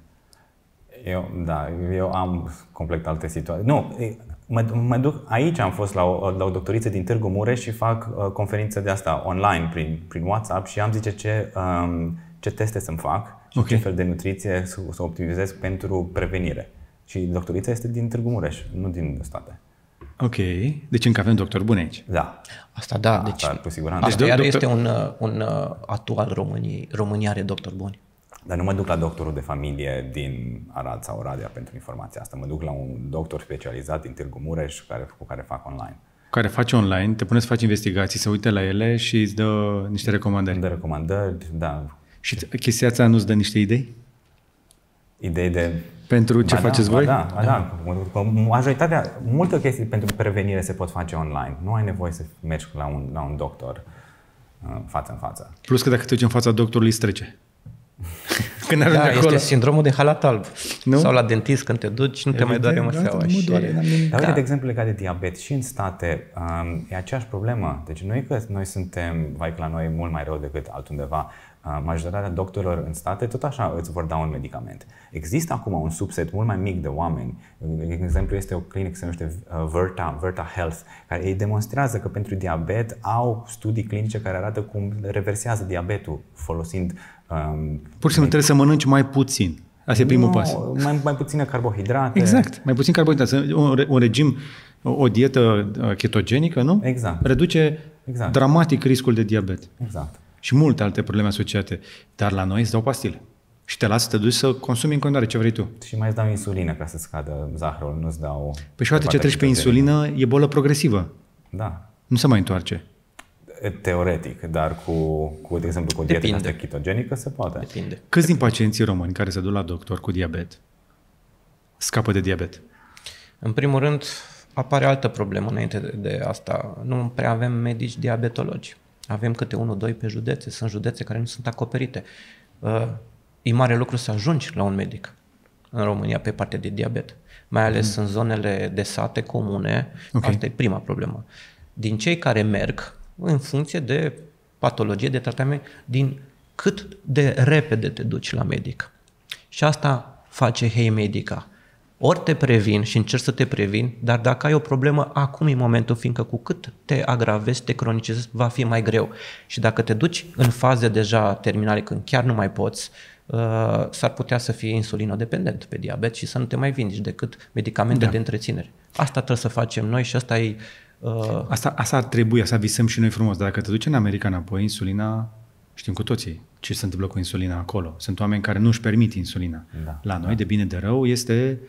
Eu, da, eu am complet alte situații. Nu, mă, mă duc, aici am fost la o, la o doctoriță din Târgu Mureș și fac uh, conferință de asta online prin, prin WhatsApp și am zice ce, um, ce teste să-mi fac și okay. ce fel de nutriție să, să optimizez pentru prevenire. Și doctorița este din Târgu Mureș, nu din state. Ok, deci încă avem doctori buni aici. Da. Asta da, deci asta, cu siguranță. Asta deci, iar doctor... este un, un atu al României. România are doctori buni. Dar nu mă duc la doctorul de familie din Arad sau Oradea pentru informația asta. Mă duc la un doctor specializat din Târgu Mureș care, cu care fac online. Care face online, te pune să faci investigații, să uite la ele și îți dă niște recomandări. Îmi dă recomandări, da. Și chestia asta nu-ți dă niște idei? Idei de... Pentru ce ba faceți da, voi? Da, da, da. Majoritatea, multe chestii pentru prevenire se pot face online. Nu ai nevoie să mergi la un, la un doctor față în față. Plus că dacă te duci în fața doctorului, îți trece. Când da, acolo... este sindromul de halat alb. Nu? Sau la dentist când te duci, nu te mai doare măseaua. Nu doare. Dar uite, da. de exemplu, legat de diabet. Și în state um, e aceeași problemă. Deci nu e că noi suntem, vai că la noi e mult mai rău decât altundeva. Uh, majoritatea doctorilor în state tot așa îți vor da un medicament. Există acum un subset mult mai mic de oameni. De exemplu, este o clinică se numește uh, Verta, Verta Health, care îi demonstrează că pentru diabet au studii clinice care arată cum reversează diabetul folosind Um, Pur și simplu trebuie să mănânci mai puțin. Asta e primul nu, pas. Mai, mai puține carbohidrate. Exact. Mai puțin carbohidrate. Un, un regim, o dietă ketogenică, nu? Exact. Reduce exact. dramatic riscul de diabet. Exact. Și multe alte probleme asociate. Dar la noi îți dau pastile. Și te lasă să te duci să consumi în continuare ce vrei tu. Și mai îți dau insulină ca să scadă zahrul, nu-ți dau... Păi și odată ce treci pe insulină, e bolă progresivă. Da. Nu se mai întoarce. Teoretic, dar cu, cu de exemplu, cu o dietă asta ketogenică se poate. Depinde. Câți din pacienții români care se duc la doctor cu diabet scapă de diabet? În primul rând, apare altă problemă înainte de, de asta. Nu prea avem medici diabetologi. Avem câte unul, doi pe județe. Sunt județe care nu sunt acoperite. Uh, e mare lucru să ajungi la un medic în România pe partea de diabet. Mai ales mm. în zonele de sate comune. Okay. Asta e prima problemă. Din cei care merg, în funcție de patologie, de tratament, din cât de repede te duci la medic. Și asta face Hey Medica. Ori te previn și încerci să te previn, dar dacă ai o problemă, acum e momentul, fiindcă cu cât te agravezi, te cronicizezi, va fi mai greu. Și dacă te duci în faze deja terminale, când chiar nu mai poți, s-ar putea să fie insulinodependent pe diabet și să nu te mai vindici decât medicamente da. de întreținere. Asta trebuie să facem noi și asta e... Uh... Asta, asta ar trebui, asta visăm și noi frumos, dar dacă te duci în America înapoi, insulina, știm cu toții ce se întâmplă cu insulina acolo. Sunt oameni care nu își permit insulina. Da. La noi, da. de bine de rău, este,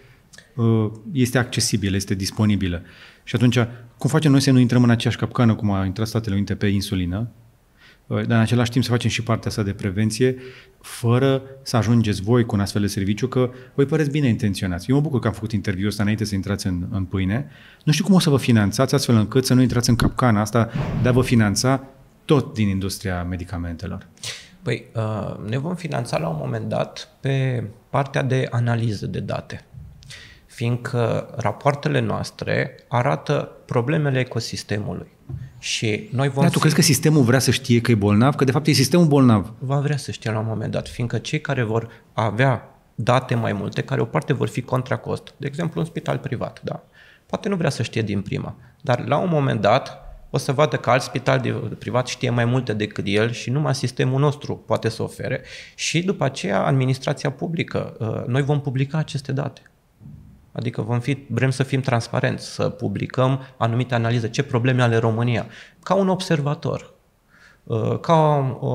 este accesibilă, este disponibilă. Și atunci, cum facem noi să nu intrăm în aceeași capcană cum a intrat Statele Unite pe insulină, dar în același timp să facem și partea asta de prevenție, fără să ajungeți voi cu un astfel de serviciu, că voi păreți bine intenționați. Eu mă bucur că am făcut interviul ăsta înainte să intrați în, în pâine. Nu știu cum o să vă finanțați astfel încât să nu intrați în capcana asta de a vă finanța tot din industria medicamentelor. Păi, ne vom finanța la un moment dat pe partea de analiză de date, fiindcă rapoartele noastre arată problemele ecosistemului. Și noi vom Dar tu fi... crezi că sistemul vrea să știe că e bolnav? Că de fapt e sistemul bolnav. Va vrea să știe la un moment dat, fiindcă cei care vor avea date mai multe, care o parte vor fi contra cost, de exemplu un spital privat, da? Poate nu vrea să știe din prima, dar la un moment dat o să vadă că alt spital privat știe mai multe decât el și numai sistemul nostru poate să ofere și după aceea administrația publică. Noi vom publica aceste date. Adică vom fi, vrem să fim transparenți, să publicăm anumite analize, ce probleme ale România, ca un observator, ca o,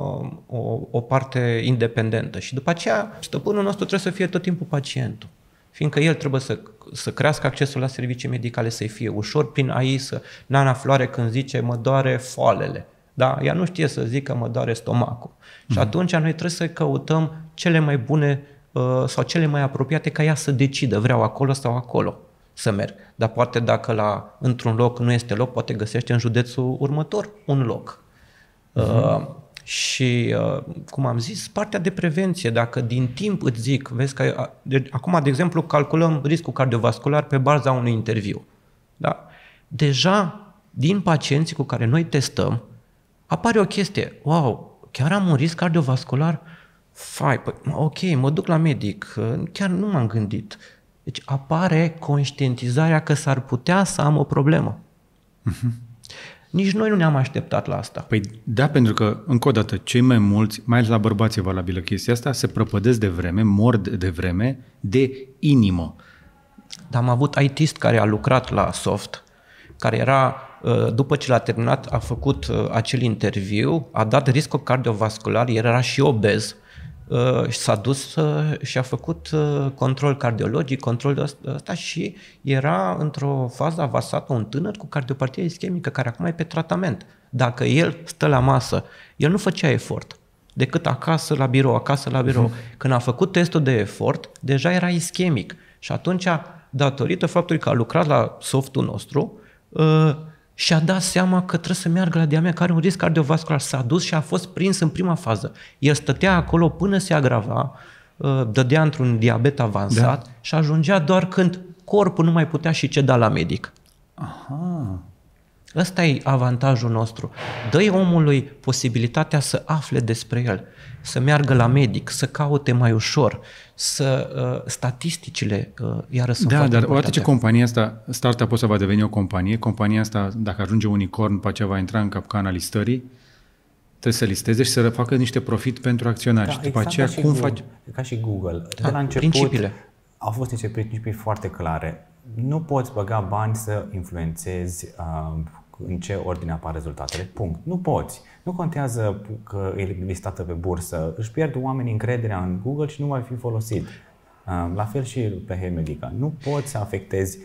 o, o parte independentă. Și după aceea, stăpânul nostru trebuie să fie tot timpul pacientul, fiindcă el trebuie să, să crească accesul la servicii medicale, să-i fie ușor prin A I, să Nana Floare când zice mă doare foalele, da? Ea nu știe să zică mă doare stomacul. Mm-hmm. Și atunci noi trebuie să căutăm cele mai bune sau cele mai apropiate ca ea să decidă, vreau acolo sau acolo să merg. Dar poate dacă la, într-un loc nu este loc, poate găsește în județul următor un loc. Uh-huh. Uh, și, uh, cum am zis, partea de prevenție, dacă din timp îți zic, vezi că de, acum, de exemplu, calculăm riscul cardiovascular pe baza unui interviu. Da? Deja, din pacienții cu care noi testăm, apare o chestie, wow, chiar am un risc cardiovascular? Fai, păi, ok, mă duc la medic, chiar nu m-am gândit. Deci apare conștientizarea că s-ar putea să am o problemă. Uh-huh. Nici noi nu ne-am așteptat la asta. Păi da, pentru că, încă o dată, cei mai mulți, mai ales la bărbați e valabilă chestia asta, se prăpădesc de vreme, mor de vreme, de inimă. Dar am avut I T-ist care a lucrat la Soft, care era, după ce l-a terminat, a făcut acel interviu, a dat riscul cardiovascular, era și obez, și s-a dus și a făcut control cardiologic, control de ăsta și era într-o fază avansată un tânăr cu cardiopatie ischemică care acum e pe tratament. Dacă el stă la masă, el nu făcea efort decât acasă la birou, acasă la birou. Uh-huh. Când a făcut testul de efort, deja era ischemic și atunci, datorită faptului că a lucrat la softul nostru, și-a dat seama că trebuie să meargă la diabet, care are un risc cardiovascular. S-a dus și a fost prins în prima fază. El stătea acolo până se agrava, dădea într-un diabet avansat da. Și ajungea doar când corpul nu mai putea și ceda la medic. Aha. Ăsta e avantajul nostru. Dă-i omului posibilitatea să afle despre el, să meargă la medic, să caute mai ușor, să uh, statisticile uh, iară sunt Da, dar importante. odată ce compania asta, startup-ul ăsta va deveni o companie, compania asta, dacă ajunge unicorn, după aceea va intra în capcana listării, trebuie să listeze și să facă niște profit pentru acționari. Da, și după exact aceea cum Google, faci? Ca și Google. De da, la început principiile. au fost niște principii foarte clare. Nu poți băga bani să influențezi uh, în ce ordine apar rezultatele. Punct. Nu poți. Nu contează că e listată pe bursă. Își pierd oamenii încrederea în Google și nu va fi folosit. La fel și pe Hemedica. Nu poți să afectezi,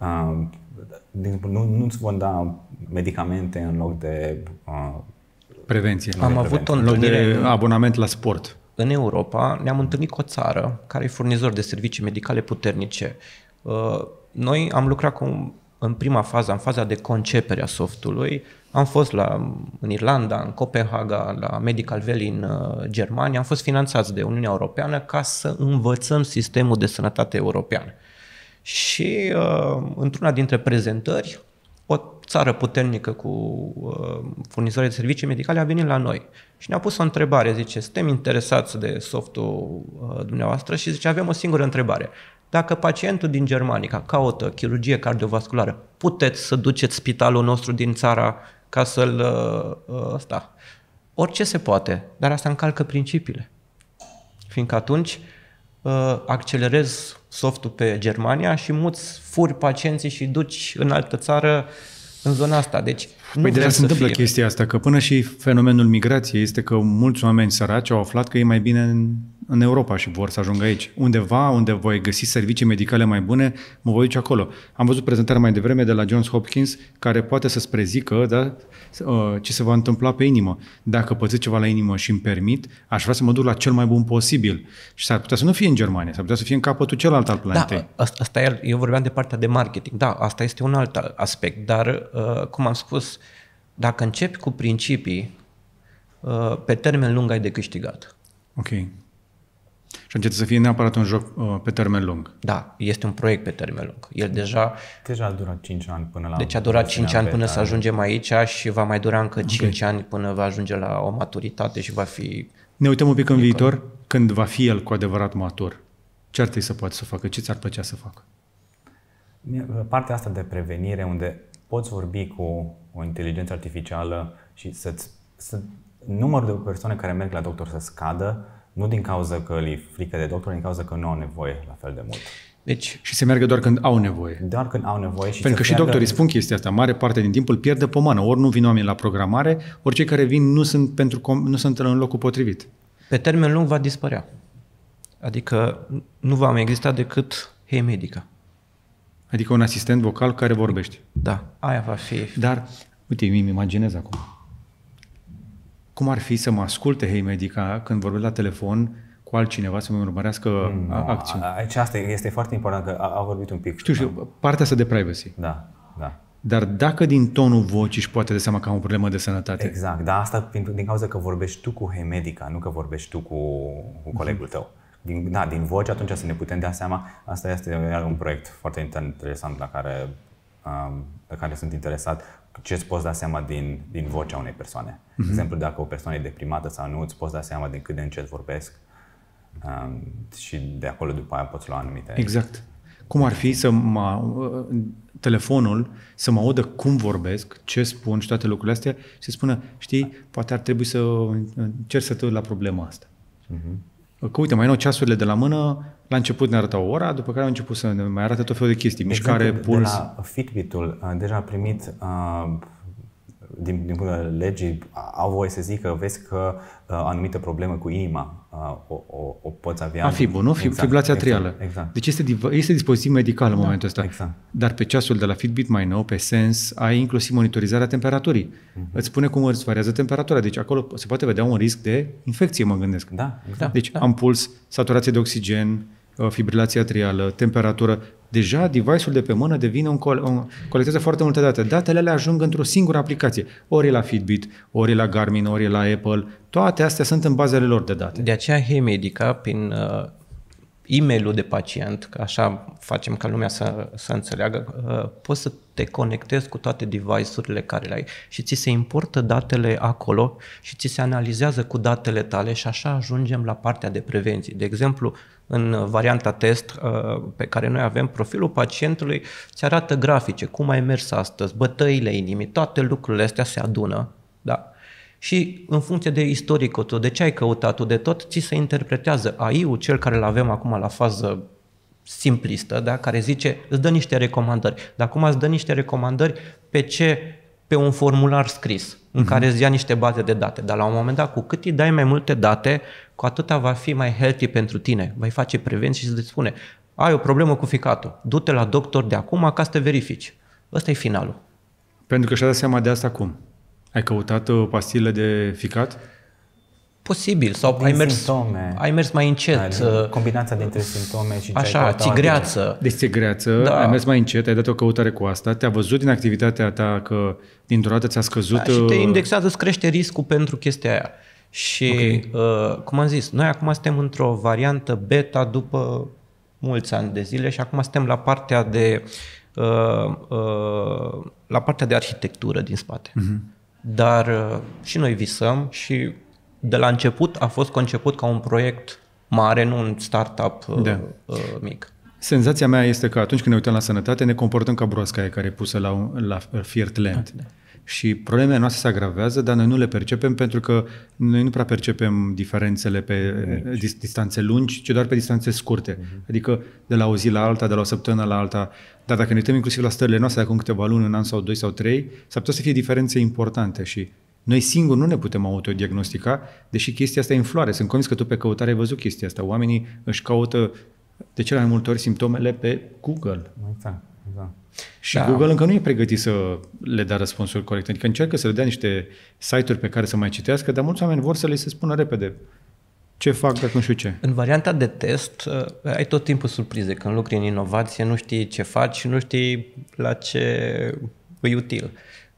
de exemplu, nu, nu-ți vor da medicamente în loc de prevenție. Am de avut prevenție. o în loc de întâlnire abonament la sport. În Europa ne-am întâlnit cu o țară care e furnizor de servicii medicale puternice. Noi am lucrat cu în prima fază, în faza de concepere a softului, am fost la, în Irlanda, în Copenhaga, la Medical Valley în uh, Germania, am fost finanțați de Uniunea Europeană ca să învățăm sistemul de sănătate european. Și uh, într-una dintre prezentări, o țară puternică cu uh, furnizori de servicii medicale a venit la noi și ne-a pus o întrebare, zice, suntem interesați de softul uh, dumneavoastră și zice, avem o singură întrebare. Dacă pacientul din Germanica caută chirurgie cardiovasculară, puteți să duceți spitalul nostru din țara ca să-l... Uh, ăsta. Orice se poate, dar asta încalcă principiile. fiindcă atunci uh, accelerezi softul pe Germania și muți furi pacienții și duci în altă țară în zona asta. Deci, păi deja se întâmplă fie... chestia asta, că până și fenomenul migrației este că mulți oameni săraci au aflat că e mai bine în, în Europa și vor să ajungă aici. Undeva unde voi găsi servicii medicale mai bune, mă voi duce acolo. Am văzut prezentarea mai devreme de la Johns Hopkins, care poate să-ți prezică, da, ce se va întâmpla pe inimă. Dacă pățesc ceva la inimă și îmi permit, aș vrea să mă duc la cel mai bun posibil. Și s-ar putea să nu fie în Germania, s-ar putea să fie în capătul celălalt al planetei. Da, asta, asta e, eu vorbeam de partea de marketing. Da, asta este un alt aspect, dar, uh, cum am spus, dacă începi cu principii, uh, pe termen lung ai de câștigat. Ok. Și începe să fie neapărat un joc uh, pe termen lung. Da, este un proiect pe termen lung. El deja... Deja a durat cinci ani până la... Deci a durat cinci ani până să ajungem aici și va mai dura încă cinci okay. ani până va ajunge la o maturitate și va fi... Ne uităm un pic în viitor, când va fi el cu adevărat matur. Ce ar trebui să poate să facă? Ce ți-ar plăcea să facă? Partea asta de prevenire, unde poți vorbi cu o inteligență artificială și să-ți, să, numărul de persoane care merg la doctor să scadă, nu din cauza că li frică de doctor, din cauza că nu au nevoie la fel de mult. Deci, și se meargă doar când au nevoie. Doar când au nevoie. Și pentru că și meargă... doctorii spun chestia asta, mare parte din timp îl pierde pomană. Ori nu vin oameni la programare, ori cei care vin nu sunt, pentru, nu sunt în locul potrivit. Pe termen lung va dispărea. Adică nu va mai exista decât Hey Medica. Adică un asistent vocal care vorbește. Da, aia va fi. Dar, uite, mi imaginez acum. Cum ar fi să mă asculte Hey Medica când vorbesc la telefon cu altcineva să mă urmărească mm, acțiuni? Aici asta este foarte important, că a, a vorbit un pic. Știu, știu, partea asta de privacy. Da, da. Dar dacă din tonul vocii își poate de seama că am o problemă de sănătate. Exact, dar asta din cauza că vorbești tu cu Hey Medica, nu că vorbești tu cu, cu colegul tău. Din, da, din voce atunci să ne putem da seama, asta este un proiect foarte interesant la care, um, la care sunt interesat, ce îți poți da seama din, din vocea unei persoane. Mm-hmm. De exemplu, dacă o persoană e deprimată sau nu, îți poți da seama din cât de încet vorbesc um, și de acolo după aia poți lua anumite... Exact. Cum ar fi să mă, telefonul să mă audă cum vorbesc, ce spun și toate lucrurile astea și să spună, știi, poate ar trebui să încerci să te uiți la problema asta. Mm-hmm. Că uite, mai nou ceasurile de la mână, la început ne arătau ora, după care au început să ne mai arate tot felul de chestii, mișcare, exemplu, puls. De la Fitbit-ul, deja a primit, uh, din, din punctul de legii, au voie să zică, vezi că uh, anumite probleme cu inima uh, o, o, o poți avea. Afibul, nu? Exact, fibrilația atrială. Exact, exact. Deci este, este dispozitiv medical în da, momentul ăsta. Exact. Dar pe ceasul de la Fitbit mai nou, pe Sense, ai inclusiv monitorizarea temperaturii. Uh-huh. Îți spune cum îți variază temperatura. Deci acolo se poate vedea un risc de infecție, mă gândesc. Da, exact. Deci da. am puls, saturație de oxigen, fibrilație atrială, temperatură. Deja device-ul de pe mână devine un, col- un colectează foarte multe date. Datele alea ajung într-o singură aplicație. Ori e la Fitbit, ori e la Garmin, ori e la Apple. Toate astea sunt în bazele lor de date. De aceea Hey Medica, prin uh, e-mail-ul de pacient, că așa facem ca lumea să, să înțeleagă, uh, poți să te conectezi cu toate device-urile care le ai și ți se importă datele acolo și ți se analizează cu datele tale și așa ajungem la partea de prevenție. De exemplu, în varianta test uh, pe care noi avem, profilul pacientului ți arată grafice, cum ai mers astăzi, bătăile inimii, toate lucrurile astea se adună, da? Și în funcție de istoricul tău, de ce ai căutat tu, de tot, ți se interpretează A I-ul, cel care îl avem acum la fază simplistă, da? Care zice, îți dă niște recomandări. Dar acum îți dă niște recomandări pe ce? Pe un formular scris, în uh-huh. care îți ia niște baze de date. Dar la un moment dat, cu cât îi dai mai multe date, cu atâta va fi mai healthy pentru tine. Vei face prevenție și îți spune, ai o problemă cu ficatul, du-te la doctor de acum ca să te verifici. Ăsta e finalul. Pentru că și-a dat seama de asta cum? Ai căutat pastilele de ficat? Posibil. Sau ai mers, ai mers mai încet. Ai, combinația dintre simptome și ce așa, țigreață. Deci țigreață, da. Ai mers mai încet, ai dat o căutare cu asta, te-a văzut din activitatea ta că dintr-o dată ți-a scăzut... Da, și te indexează, îți crește riscul pentru chestia aia. Și, okay. uh, cum am zis, noi acum suntem într-o variantă beta după mulți ani de zile și acum suntem la partea de, uh, uh, la partea de arhitectură din spate. Uh-huh. Dar uh, și noi visăm și de la început a fost conceput ca un proiect mare, nu un startup uh, da. uh, mic. Senzația mea este că atunci când ne uităm la sănătate, ne comportăm ca broasca aia care e pusă la, la fiert lent. Da. și problemele noastre se agravează, dar noi nu le percepem pentru că noi nu prea percepem diferențele pe dis- distanțe lungi, ci doar pe distanțe scurte. Uh-huh. Adică de la o zi la alta, de la o săptămână la alta. Dar dacă ne uităm inclusiv la stările noastre, acum câteva luni, un an sau doi sau trei, s-ar putea să fie diferențe importante și noi singuri nu ne putem autodiagnostica, deși chestia asta e în floare. Sunt convins că tu pe căutare ai văzut chestia asta. Oamenii își caută de cele mai multe ori simptomele pe Google. Exact, exact. Și da. Google încă nu e pregătit să le dea răspunsuri corecte. Adică încearcă să le dea niște site-uri pe care să mai citească, dar mulți oameni vor să le se spună repede ce fac dacă nu știu ce. În varianta de test ai tot timpul surprize. Când lucri în inovație, nu știi ce faci și nu știi la ce e util.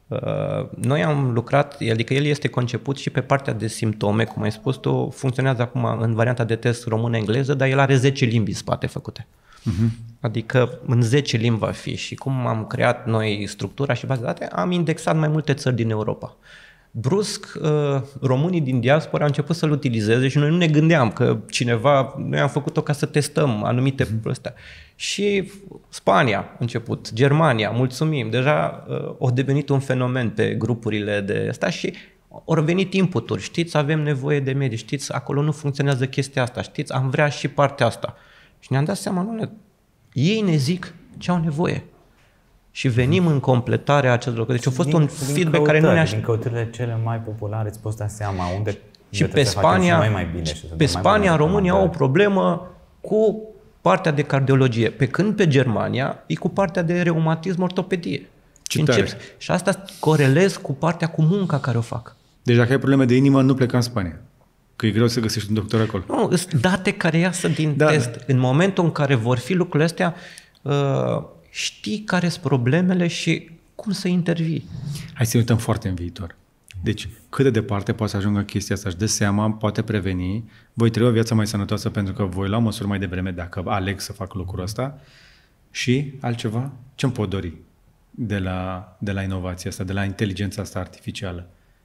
Noi am lucrat, adică el este conceput și pe partea de simptome, cum ai spus tu, funcționează acum în varianta de test română-engleză, dar el are zece limbi în spate făcute. Uh-huh. Adică în zece limbi va fi și cum am creat noi structura și baza de date, am indexat mai multe țări din Europa. Brusc, românii din diaspora au început să-l utilizeze și noi nu ne gândeam că cineva, noi am făcut-o ca să testăm anumite uh-huh. astea. Și Spania a început, Germania, mulțumim, deja uh, a devenit un fenomen pe grupurile de asta și au venit input-uri, știți, avem nevoie de medici, știți, acolo nu funcționează chestia asta, știți, am vrea și partea asta. Și ne-am dat seama, nu, ei ne zic ce au nevoie. Și venim în completarea acestor lucruri. Deci a fost din, un feedback care nu ne aș... Din căutările cele mai populare îți poți da seama unde și pe Spania, mai mai bine și pe Spania România au o problemă cu partea de cardiologie, pe când pe Germania e cu partea de reumatism, ortopedie. Și, încep, și asta corelez cu partea cu munca care o fac. Deci dacă ai probleme de inimă, nu pleca în Spania. Că e greu să găsești un doctor acolo. Nu, sunt date care iasă din da, test. Da. În momentul în care vor fi lucrurile astea, uh, știi care sunt problemele și cum să intervii. Hai să ne uităm foarte în viitor. Deci, cât de departe poate să ajungă chestia asta, își dă seama, poate preveni, voi trăi o viață mai sănătoasă pentru că voi lua măsuri mai devreme dacă aleg să fac lucrul ăsta și altceva, ce-mi pot dori de la, de la inovația asta, de la inteligența asta artificială?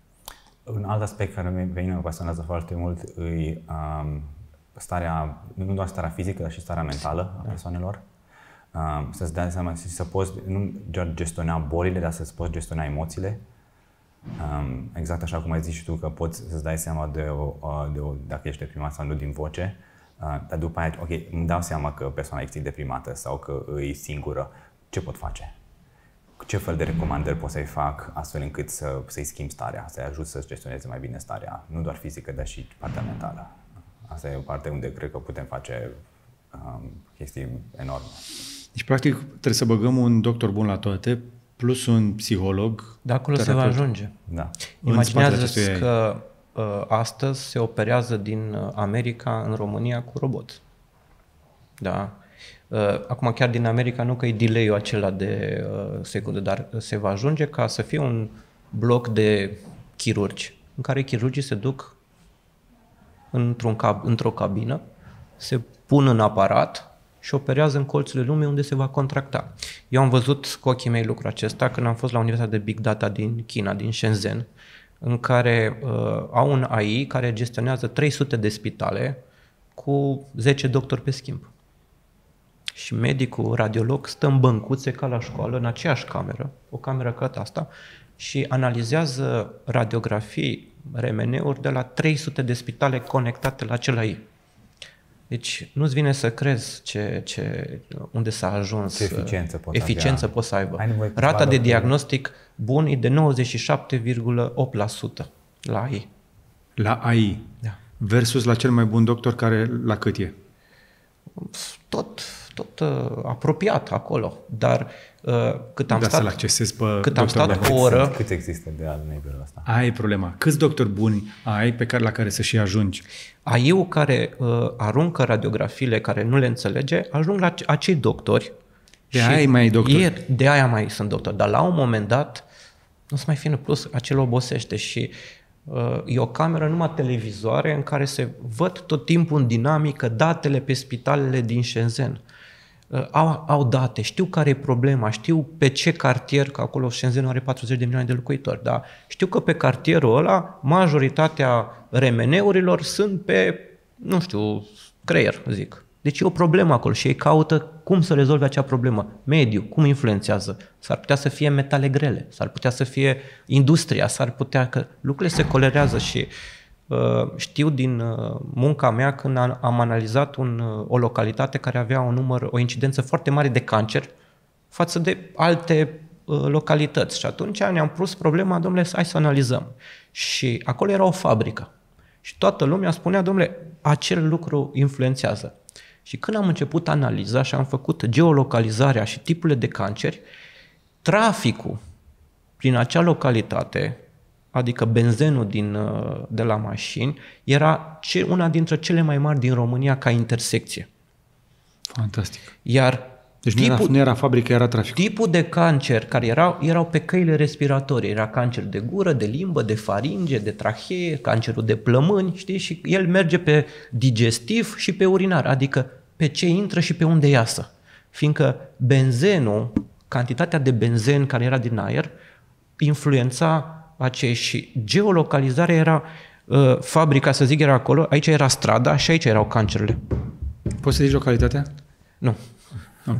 Un alt aspect care pe mine mă pasionează foarte mult e um, starea, nu doar starea fizică, dar și starea mentală a persoanelor. Um, să-ți dai seama, să poți nu doar gestiona bolile, dar să-ți poți gestiona emoțiile. Um, exact așa cum ai zis și tu, că poți să-ți dai seama de, o, de o, dacă ești deprimat sau nu din voce, uh, dar după aia, ok, îmi dau seama că persoana e deprimată sau că e singură, ce pot face? Ce fel de recomandări pot să-i fac astfel încât să, să-i schimb starea, să-i ajut să-și gestioneze mai bine starea, nu doar fizică, dar și partea mentală. Asta e o parte unde cred că putem face um, chestii enorme. Deci, practic, trebuie să băgăm un doctor bun la toate, plus un psiholog. De acolo terapeut. Se va ajunge. Da. Imaginează-ți că uh, astăzi se operează din America în România cu robot. Da. Uh, acum chiar din America nu că e delay-ul acela de uh, secunde, dar se va ajunge ca să fie un bloc de chirurgi în care chirurgii se duc într-un cab- într-o cabină, se pun în aparat și operează în colțurile lumii unde se va contracta. Eu am văzut cu ochii mei lucrul acesta când am fost la Universitatea de Big Data din China, din Shenzhen, în care uh, au un A I care gestionează trei sute de spitale cu zece doctori pe schimb. Și medicul radiolog stă în băncuțe ca la școală, în aceeași cameră, o cameră ca asta, și analizează radiografii, R M N-uri de la trei sute de spitale conectate la acel A I. Deci nu-ți vine să crezi ce, ce, unde s-a ajuns, ce eficiență poți, eficiență poți să aibă. Rata de diagnostic bun e de nouăzeci și șapte virgulă opt la sută la A I. La A I? Da. Versus la cel mai bun doctor care la cât e? Tot, tot uh, apropiat acolo, dar uh, cât am da, stat, să-l accesezi pe cât am stat o oră... Cât există de al nivelul ăsta? Aia e problema. Câți doctori buni ai pe care, la care să și ajungi? A I-ul care uh, aruncă radiografiile, care nu le înțelege, ajung la acei doctori. De aia ai mai doctori? De aia mai sunt doctori, dar la un moment dat nu se mai fie în plus, acel obosește și uh, e o cameră numai televizoare în care se văd tot timpul în dinamică datele pe spitalele din Shenzhen. Uh, au, au date, știu care e problema, știu pe ce cartier, că acolo Shenzhen are patruzeci de milioane de locuitori, dar știu că pe cartierul ăla majoritatea R M N-urilor sunt pe, nu știu, creier, zic. Deci e o problemă acolo și ei caută cum să rezolve acea problemă. Mediu, cum influențează? S-ar putea să fie metale grele, s-ar putea să fie industria, s-ar putea că lucrurile se colerează și uh, știu din uh, munca mea când am, am analizat un, uh, o localitate care avea un număr, o incidență foarte mare de cancer față de alte uh, localități. Și atunci ne-am pus problema, domnule, hai să analizăm. Și acolo era o fabrică. Și toată lumea spunea, domnule, acel lucru influențează. Și când am început analiza și am făcut geolocalizarea și tipurile de canceri, traficul prin acea localitate, adică benzenul din, de la mașini, era una dintre cele mai mari din România ca intersecție. Fantastic. Iar deci tipul, nu, era, nu era fabrică, era trafic. Tipul de cancer care erau, erau pe căile respiratorii. Era cancer de gură, de limbă, de faringe, de trahee, cancerul de plămâni, știi? Și el merge pe digestiv și pe urinar, adică pe ce intră și pe unde iasă. Fiindcă benzenul, cantitatea de benzen care era din aer, influența acei și geolocalizarea era, uh, fabrica, să zic, era acolo, aici era strada și aici erau cancerele. Poți să zici localitatea? Nu. Ok.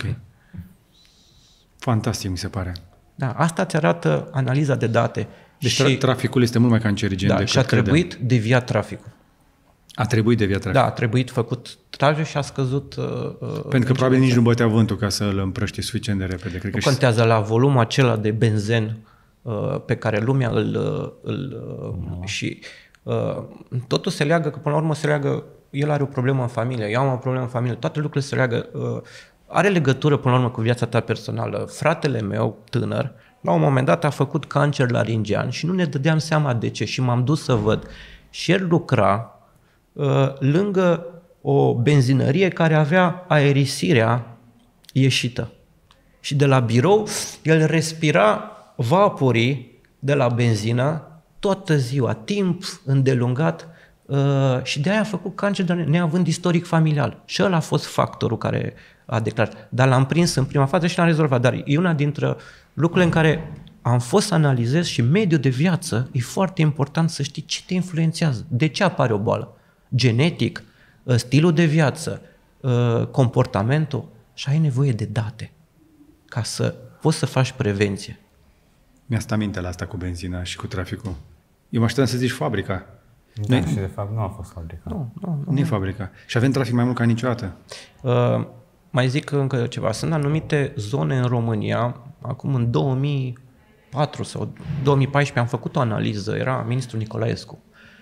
Fantastic, mi se pare. Da, asta ți arată analiza de date. Deci și, traficul este mult mai cancerigen da, decât și a trebuit credem. deviat traficul. A trebuit deviat traficul. Da, a trebuit făcut traje și a scăzut... Uh, Pentru că probabil nici nu bătea vântul ca să îl împrăști suficient de repede. Cred nu că contează și... la volumul acela de benzen uh, pe care lumea îl... îl uh, și uh, totul se leagă, că până la urmă se leagă, el are o problemă în familie, eu am o problemă în familie, toate lucrurile se leagă... Uh, are legătură până la urmă cu viața ta personală. Fratele meu, tânăr, la un moment dat a făcut cancer laringean și nu ne dădeam seama de ce și m-am dus să văd. Și el lucra uh, lângă o benzinărie care avea aerisirea ieșită. Și de la birou el respira vaporii de la benzină toată ziua, timp îndelungat, uh, și de aia a făcut cancer neavând istoric familial. Și ăla a fost factorul care a declarat. Dar l-am prins în prima fază și l-am rezolvat. Dar e una dintre lucrurile în care am fost să analizez și mediul de viață e foarte important să știi ce te influențează. De ce apare o boală? Genetic, stilul de viață, comportamentul. Și ai nevoie de date ca să poți să faci prevenție. Mi-a stat minte la asta cu benzina și cu traficul. Eu mă așteptam să zici fabrica. Da, Noi... și de fapt nu a fost fabrica. Nu, nu, nu. Nu e fabrica. Și avem trafic mai mult ca niciodată. Uh, mai zic încă ceva. Sunt anumite zone în România, acum în două mii patru sau două mii paisprezece am făcut o analiză, era ministrul Nicolaescu.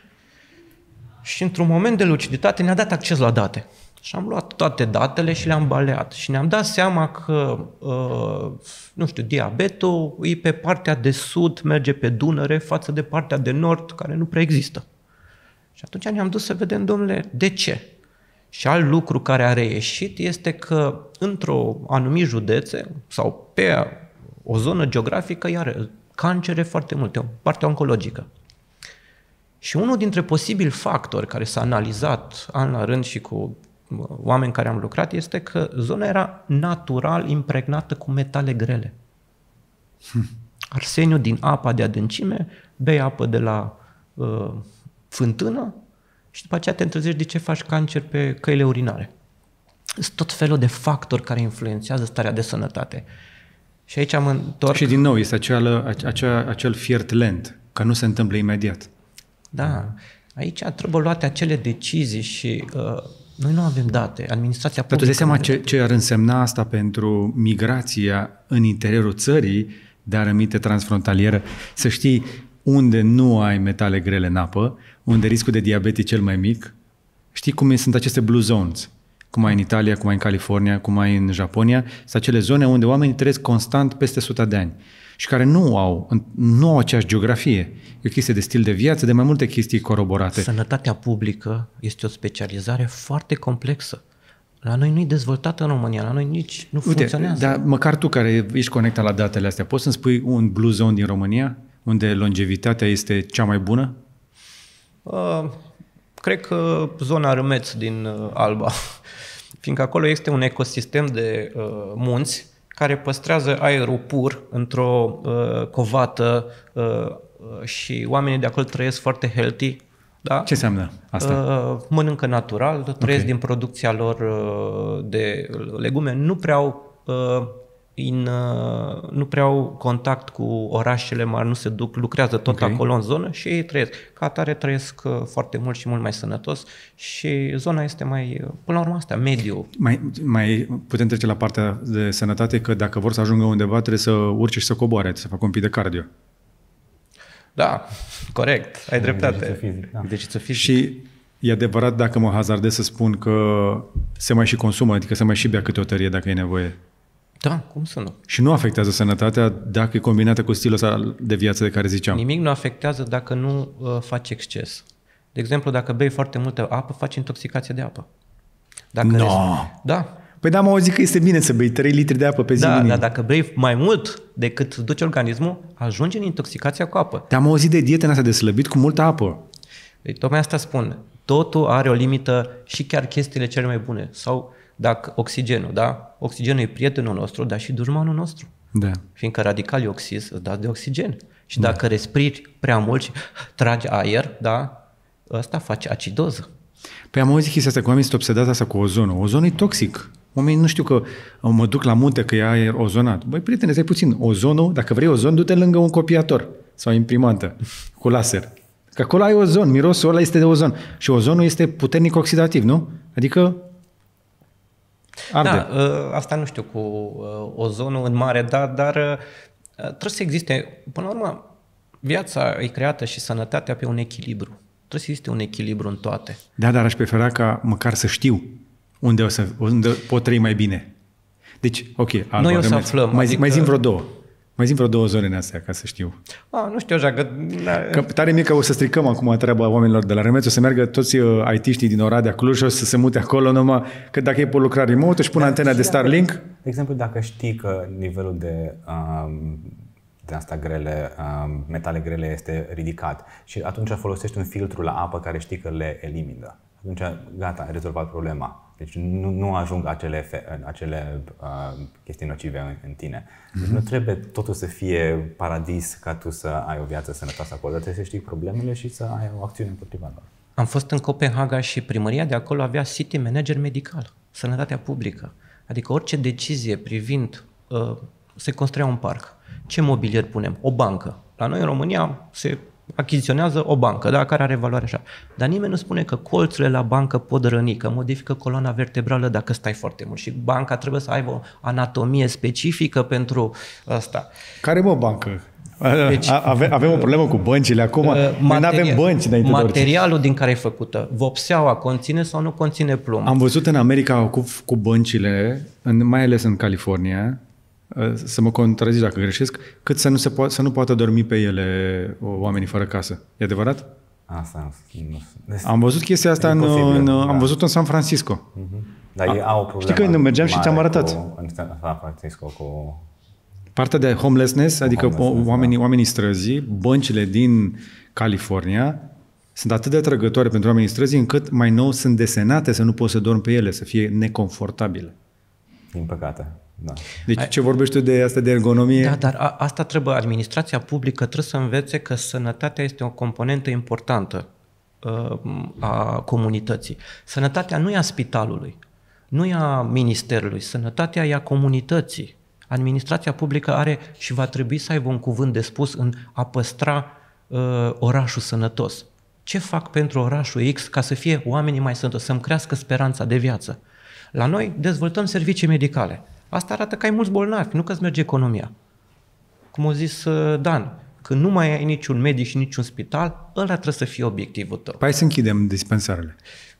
Și într-un moment de luciditate ne-a dat acces la date. Și am luat toate datele și le-am baleat. Și ne-am dat seama că, uh, nu știu, diabetul e pe partea de sud, merge pe Dunăre, față de partea de nord, care nu prea există. Și atunci ne-am dus să vedem, domnule, de ce? Și alt lucru care a reieșit este că într-o anumit județe sau pe o zonă geografică, iar cancere foarte multe, partea oncologică. Și unul dintre posibili factori care s-a analizat an la rând și cu oameni care am lucrat este că zona era natural impregnată cu metale grele. Hmm. Arseniu din apa de adâncime, bei apă de la uh, fântână și după aceea te întrezești de ce faci cancer pe căile urinare. Sunt tot felul de factori care influențează starea de sănătate. Și aici am întorc... Și din nou este acel, acea, acel fiert lent, că nu se întâmplă imediat. Da, aici trebuie luate acele decizii și uh, noi nu avem date. Administrația publică... Dar tu dai seama ce, ce ar însemna asta pentru migrația în interiorul țării, dar aminte transfrontalieră, să știi unde nu ai metale grele în apă, unde riscul de diabet e cel mai mic. Știi cum sunt aceste blue zones? Cum ai în Italia, cum ai în California, cum ai în Japonia. Sunt acele zone unde oamenii trăiesc constant peste o sută de ani și care nu au, nu au aceeași geografie. E o chestie de stil de viață, de mai multe chestii coroborate. Sănătatea publică este o specializare foarte complexă. La noi nu e dezvoltată în România, la noi nici nu Uite, funcționează. Dar măcar tu care ești conectat la datele astea, poți să-mi spui un blue zone din România unde longevitatea este cea mai bună? Uh, cred că zona Râmeț din uh, Alba, fiindcă acolo este un ecosistem de uh, munți care păstrează aerul pur într-o uh, covată uh, și oamenii de acolo trăiesc foarte healthy, Da? Ce înseamnă asta? Uh, mănâncă natural, trăiesc okay. din producția lor uh, de legume, nu prea au, uh, in, uh, nu prea au contact cu orașele mari, nu se duc, lucrează tot okay. acolo în zonă și ei trăiesc. Ca atare trăiesc uh, foarte mult și mult mai sănătos și zona este mai, până la urmă asta, mediu. Mai, mai putem trece la partea de sănătate, că dacă vor să ajungă undeva trebuie să urce și să coboare, trebuie să facă un pic de cardio. Da, corect, ai dreptate. Exercițiu fizic, da. Exercițiu fizic. Și e adevărat, dacă mă hazardez să spun că se mai și consumă, adică se mai și bea câte o tărie dacă e nevoie. Da, cum să nu? Și nu afectează sănătatea dacă e combinată cu stilul ăsta de viață de care ziceam. Nimic nu afectează dacă nu uh, faci exces. De exemplu, dacă bei foarte multă apă, faci intoxicație de apă. Dacă No. rest... Da. Păi da, am auzit că este bine să bei trei litri de apă pe zi. Da, minim. dar dacă bei mai mult decât duce organismul, ajunge în intoxicația cu apă. Te-am auzit de diete în astea de slăbit cu multă apă. Deci, tocmai asta spun. Totul are o limită și chiar chestiile cele mai bune. Sau dacă oxigenul, da? Oxigenul e prietenul nostru, dar și dușmanul nostru. Da. Fiindcă radicalii oxis îți dați de oxigen. Și dacă da. respiri prea mult și tragi aer, da? Ăsta face acidoză. Păi am auzit chestia asta, că oamenii sunt obsedați asta cu ozonul. Ozonul e toxic. Oamenii nu știu că mă duc la munte că e aer ozonat. Băi, prietene, stai puțin. Ozonul, dacă vrei ozon, du-te lângă un copiator sau imprimantă cu laser. Că acolo ai ozon, mirosul ăla este de ozon. Și ozonul este puternic oxidativ, nu? Adică arde. Da, asta nu știu cu ozonul în mare, da, dar trebuie să existe, până la urmă, viața e creată și sănătatea pe un echilibru. Trebuie să existe un echilibru în toate. Da, dar aș prefera ca măcar să știu unde, o să, unde pot trăi mai bine. Deci, ok, Alba, noi o să aflăm. Mai, adică... mai zim vreo două. Mai zim vreo două zone în astea, ca să știu. A, nu știu așa, că... Că tare mie că o să stricăm acum treaba oamenilor de la Remeț, o să meargă toți I T-știi din Oradea, Cluj și o să se mute acolo numai că dacă e pe lucrare remote, își pun antena de Starlink. De exemplu, dacă știi că nivelul de... Um, de asta grele, um, metale grele este ridicat și atunci folosești un filtru la apă care știi că le elimină. Atunci, gata, ai rezolvat problema. Deci nu, nu ajung acele, acele uh, chestii nocive în, în tine. Deci mm-hmm. nu trebuie totul să fie paradis ca tu să ai o viață sănătoasă acolo. Trebuie să știi problemele și să ai o acțiune împotriva lor. Am fost în Copenhaga și primăria de acolo avea city manager medical, sănătatea publică. Adică orice decizie privind uh, se construia un parc. Ce mobilier punem? O bancă. La noi în România se achiziționează o bancă, da, care are valoare așa. Dar nimeni nu spune că colțurile la bancă pot răni, că modifică coloana vertebrală dacă stai foarte mult. Și banca trebuie să aibă o anatomie specifică pentru asta. Care mă bancă? Deci, avem, avem o problemă cu băncile acum. Materia- Noi nu avem bănci înainte Materialul de din care e făcută, vopseaua conține sau nu conține plumb? Am văzut în America cu, cu băncile, în, mai ales în California, să mă contrazici dacă greșesc, cât să nu, se po- să nu poată dormi pe ele oamenii fără casă. E adevărat? Asta nu. Am văzut chestia asta în, în, da. Am văzut în San Francisco. Mm-hmm. Dar ei au o problemă. Știi că mergeam și ți-am arătat. Cu, în San Francisco cu... Partea de homelessness, adică homelessness, oamenii, da. oamenii străzii, băncile din California sunt atât de atrăgătoare pentru oamenii străzii încât mai nou sunt desenate să nu poți să dormi pe ele, să fie neconfortabile. Din păcate. Da. Deci Ai... ce vorbești tu de asta de ergonomie? Da, dar a, asta trebuie, administrația publică trebuie să învețe că sănătatea este o componentă importantă uh, a comunității. Sănătatea nu e a spitalului, nu e a ministerului, sănătatea e a comunității. Administrația publică are și va trebui să aibă un cuvânt de spus în a păstra uh, orașul sănătos. Ce fac pentru orașul X ca să fie oamenii mai sănătoși, să-mi crească speranța de viață? La noi dezvoltăm servicii medicale. Asta arată că ai mulți bolnavi, nu că îți merge economia. Cum a zis Dan, când nu mai ai niciun medic și niciun spital, ăla trebuie să fie obiectivul tău. Hai să închidem dispensarele.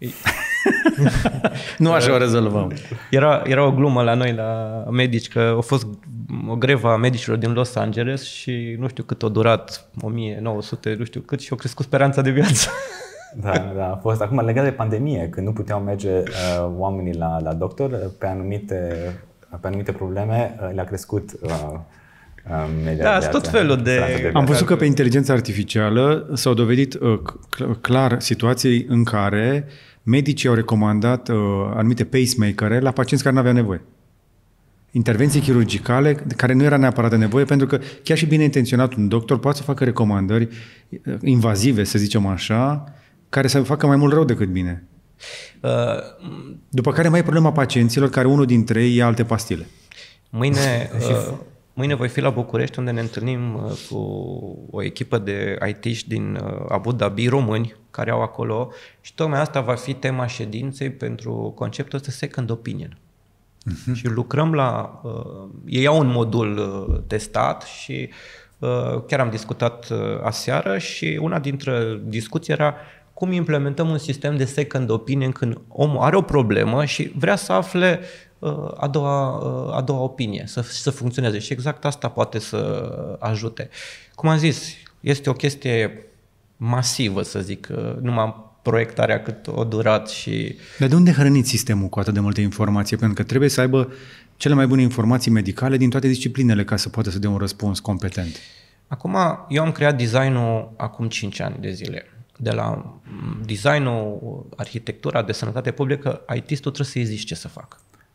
Nu așa o rezolvăm. Era, era o glumă la noi, la medici, că a fost o grevă a medicilor din Los Angeles și nu știu cât a durat, o mie nouă sute, nu știu cât, și a crescut speranța de viață. Da, da, a fost acum legat de pandemie, când nu puteau merge uh, oamenii la, la doctor, pe anumite, pe anumite probleme uh, le-a crescut uh, uh, media. Da, sunt tot felul de... de Am văzut că pe inteligența artificială s-au dovedit uh, clar situații în care medicii au recomandat uh, anumite pacemakere la pacienți care nu aveau nevoie. Intervenții chirurgicale care nu era neapărat de nevoie, pentru că chiar și bine intenționat un doctor poate să facă recomandări invazive, să zicem așa, care să facă mai mult rău decât bine. Uh, După care mai e problema pacienților, care unul dintre ei ia alte pastile. Mâine, uh, mâine voi fi la București, unde ne întâlnim uh, cu o echipă de I T-ști din uh, Abu Dhabi, români, care au acolo, și tocmai asta va fi tema ședinței pentru conceptul ăsta second opinion. Uh-huh. Și lucrăm la... Uh, ei au un modul uh, testat și uh, chiar am discutat uh, aseară și una dintre discuții era cum implementăm un sistem de second opinion când omul are o problemă și vrea să afle uh, a, doua, uh, a doua opinie, să, să funcționeze. Și exact asta poate să ajute. Cum am zis, este o chestie masivă, să zic, uh, numai proiectarea cât o durat și... Dar de unde hrăniți sistemul cu atât de multe informații? Pentru că trebuie să aibă cele mai bune informații medicale din toate disciplinele ca să poată să dea un răspuns competent. Acum, eu am creat designul acum cinci ani de zile. De la designul, arhitectura de sănătate publică, I T-istul trebuie să-i zici ce să facă.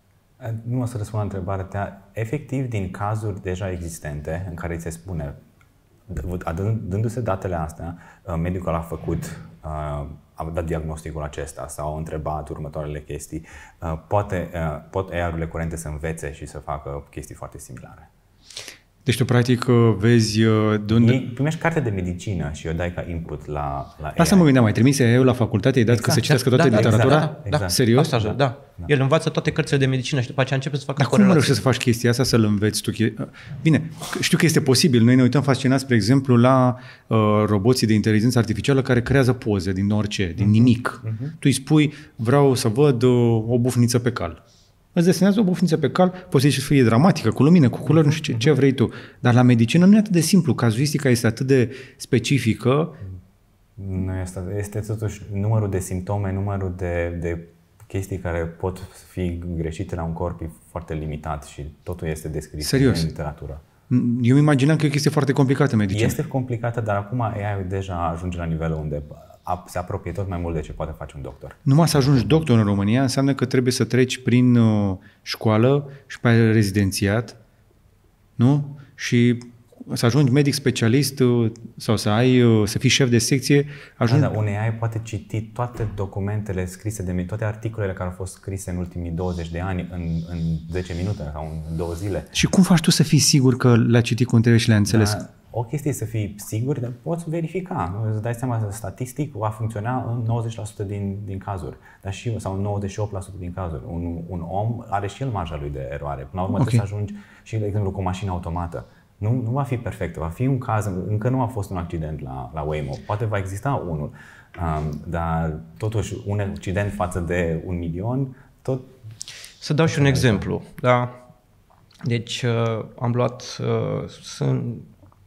Nu o să răspund la întrebarea ta. Efectiv, din cazuri deja existente în care ți se spune, dându-se datele astea, medicul a făcut, a dat diagnosticul acesta sau a întrebat următoarele chestii, poate, pot A R-urile curente să învețe și să facă chestii foarte similare. Deci tu practic vezi de unde... Ei primești carte de medicină și o dai ca input la, la Asta mă gândeam, mai trimise A I-ul la facultate, ai dat exact, că să citească toată da, literatura? Da, da, da, da. Serios? Asta, da. da. El învață toate cărțile de medicină și după aceea începe să facă Dar cum reușești să faci chestia asta, să-l înveți tu? Bine, știu că este posibil. Noi ne uităm fascinați, spre exemplu, la uh, roboții de inteligență artificială care creează poze din orice, din uh-huh. nimic. Uh-huh. Tu îi spui, vreau să văd uh, o bufniță pe cal. Îți desenează o bufniță pe cal, poți să fie dramatică, cu lumină, cu culori, nu știu ce, ce vrei tu. Dar la medicină nu e atât de simplu. Cazuistica este atât de specifică. Nu este, este totuși numărul de simptome, numărul de, de chestii care pot fi greșite la un corp e foarte limitat și totul este descris în literatură. Eu îmi imaginam că e o chestie foarte complicată medicină. Este complicată, dar acum A I-ul deja ajunge la nivelul unde se apropie tot mai mult de ce poate face un doctor. Numai să ajungi doctor în România înseamnă că trebuie să treci prin uh, școală și pe rezidențiat, nu? Și să ajungi medic specialist uh, sau să ai uh, să fii șef de secție, ajungi... Da, da, un A I poate citi toate documentele scrise de toate articolele care au fost scrise în ultimii douăzeci de ani în, în zece minute sau în două zile. Și cum faci tu să fii sigur că le-a citit cum trebuie și le-a înțeles? Da. O chestie e să fii sigur, dar poți verifica. Îți dai seama, statistic va funcționa în nouăzeci la sută din, din cazuri, dar și, sau în nouăzeci și opt la sută din cazuri. Un, un om are și el marja lui de eroare. Până la urmă okay. trebuie să ajungi și, de exemplu, cu o mașină automată. Nu, nu va fi perfectă, va fi un caz, încă nu a fost un accident la, la Waymo, poate va exista unul, um, dar totuși un accident față de un milion, tot... Să dau și un exemplu, da? Deci uh, am luat uh, sunt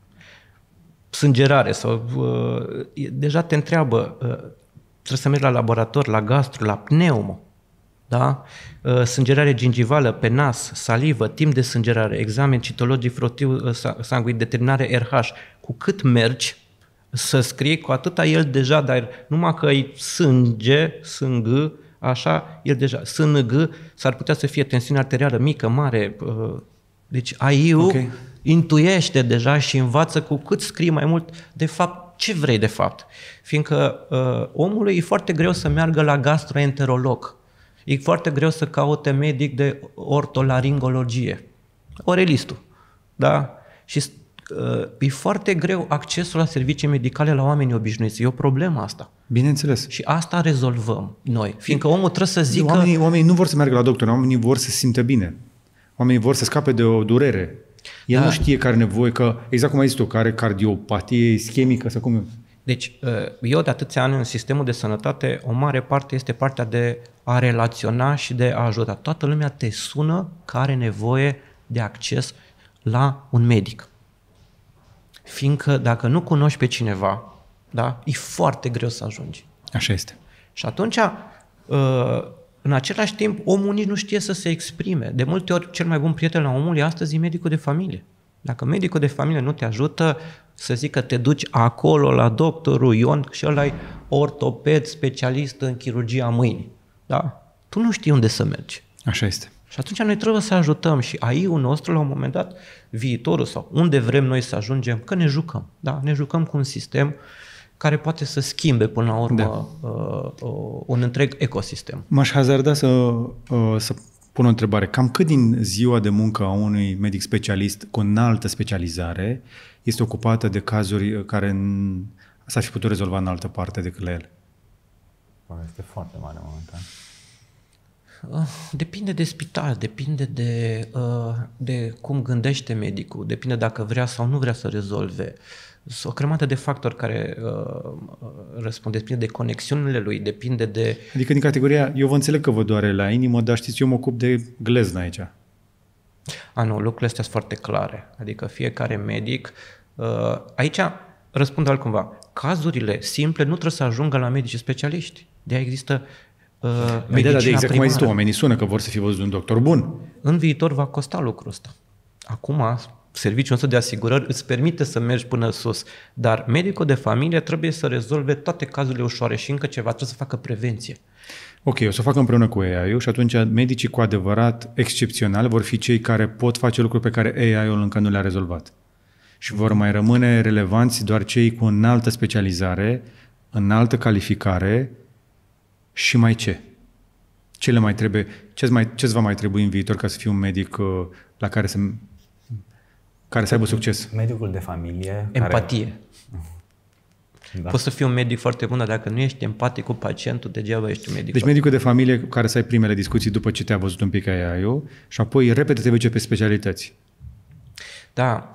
sângerare sau uh, deja te întreabă, uh, trebuie să mergi la laborator, la gastro, la pneumo, da? Uh, sângerare gingivală pe nas, salivă, timp de sângerare, examen citologic frotiu uh, sanguin, determinare R H. Cu cât mergi să scrii, cu atâta el deja, dar numai că e sânge, sâng, așa, el deja, S N G, s-ar putea să fie tensiune arterială mică, mare, uh, deci A I-ul okay. intuiește deja și învață cu cât scrii mai mult, de fapt, ce vrei de fapt. Fiindcă uh, omului e foarte greu să meargă la gastroenterolog. E foarte greu să caute medic de ortolaringologie. Orelistul. Da? Și uh, e foarte greu accesul la servicii medicale la oameni obișnuiți. E o problemă asta. Bineînțeles. Și asta rezolvăm noi. Fiindcă omul trebuie să zică... Oamenii, oamenii nu vor să meargă la doctor, oamenii vor să se simtă bine. Oamenii vor să scape de o durere. El da. nu știe care are nevoie, că exact cum ai zis tu, care are cardiopatie ischemică sau cum... Deci, eu de atâția ani în sistemul de sănătate, o mare parte este partea de a relaționa și de a ajuta. Toată lumea te sună că are nevoie de acces la un medic. Fiindcă dacă nu cunoști pe cineva, da, e foarte greu să ajungi. Așa este. Și atunci, în același timp, omul nici nu știe să se exprime. De multe ori, cel mai bun prieten la omul e astăzi medicul de familie. Dacă medicul de familie nu te ajută, să zic că te duci acolo la doctorul Ion și ăla e ortoped specialist în chirurgia mâinii. Da? Tu nu știi unde să mergi. Așa este. Și atunci noi trebuie să ajutăm și A I-ul nostru, la un moment dat, viitorul sau unde vrem noi să ajungem, că ne jucăm. Da? Ne jucăm cu un sistem care poate să schimbe până la urmă da. uh, uh, un întreg ecosistem. M-aș hazarda să, uh, să pun o întrebare. Cam cât din ziua de muncă a unui medic specialist cu înaltă specializare este ocupată de cazuri care în, s-ar fi putut rezolva în altă parte decât la el? Este foarte mare momentan. Depinde de spital, depinde de, de cum gândește medicul, depinde dacă vrea sau nu vrea să rezolve. Sunt o grămadă de factori care uh, răspund, depinde de conexiunile lui, depinde de... Adică din categoria, eu vă înțeleg că vă doare la inimă, dar știți, eu mă ocup de gleznă aici. A, nu, lucrurile astea sunt foarte clare. Adică fiecare medic... Uh, aici răspund altcumva. Cazurile simple nu trebuie să ajungă la medici specialiști. De-aia există uh, medicina da, de exact primară. cum ai zis tu, oamenii sună că vor să fie văzut un doctor bun. În viitor va costa lucrul ăsta. Acum, serviciul nostru de asigurări îți permite să mergi până sus, dar medicul de familie trebuie să rezolve toate cazurile ușoare și încă ceva, trebuie să facă prevenție. Ok, o să o fac împreună cu A I-ul și atunci medicii cu adevărat excepționali vor fi cei care pot face lucruri pe care A I-ul încă nu le-a rezolvat. Și vor mai rămâne relevanți doar cei cu înaltă specializare, înaltă calificare și mai ce? Ce le mai trebuie? Ce-ți, mai, ce-ți va mai trebui în viitor ca să fii un medic uh, la care să, care să aibă succes? Medicul de familie... Empatie. Care... Da. Poți să fii un medic foarte bun, dar dacă nu ești empatic cu pacientul, degeaba ești un medic. Deci medicul de familie cu care să ai primele discuții după ce te-a văzut un pic A I-ul și apoi repede te duce pe specialități. Da.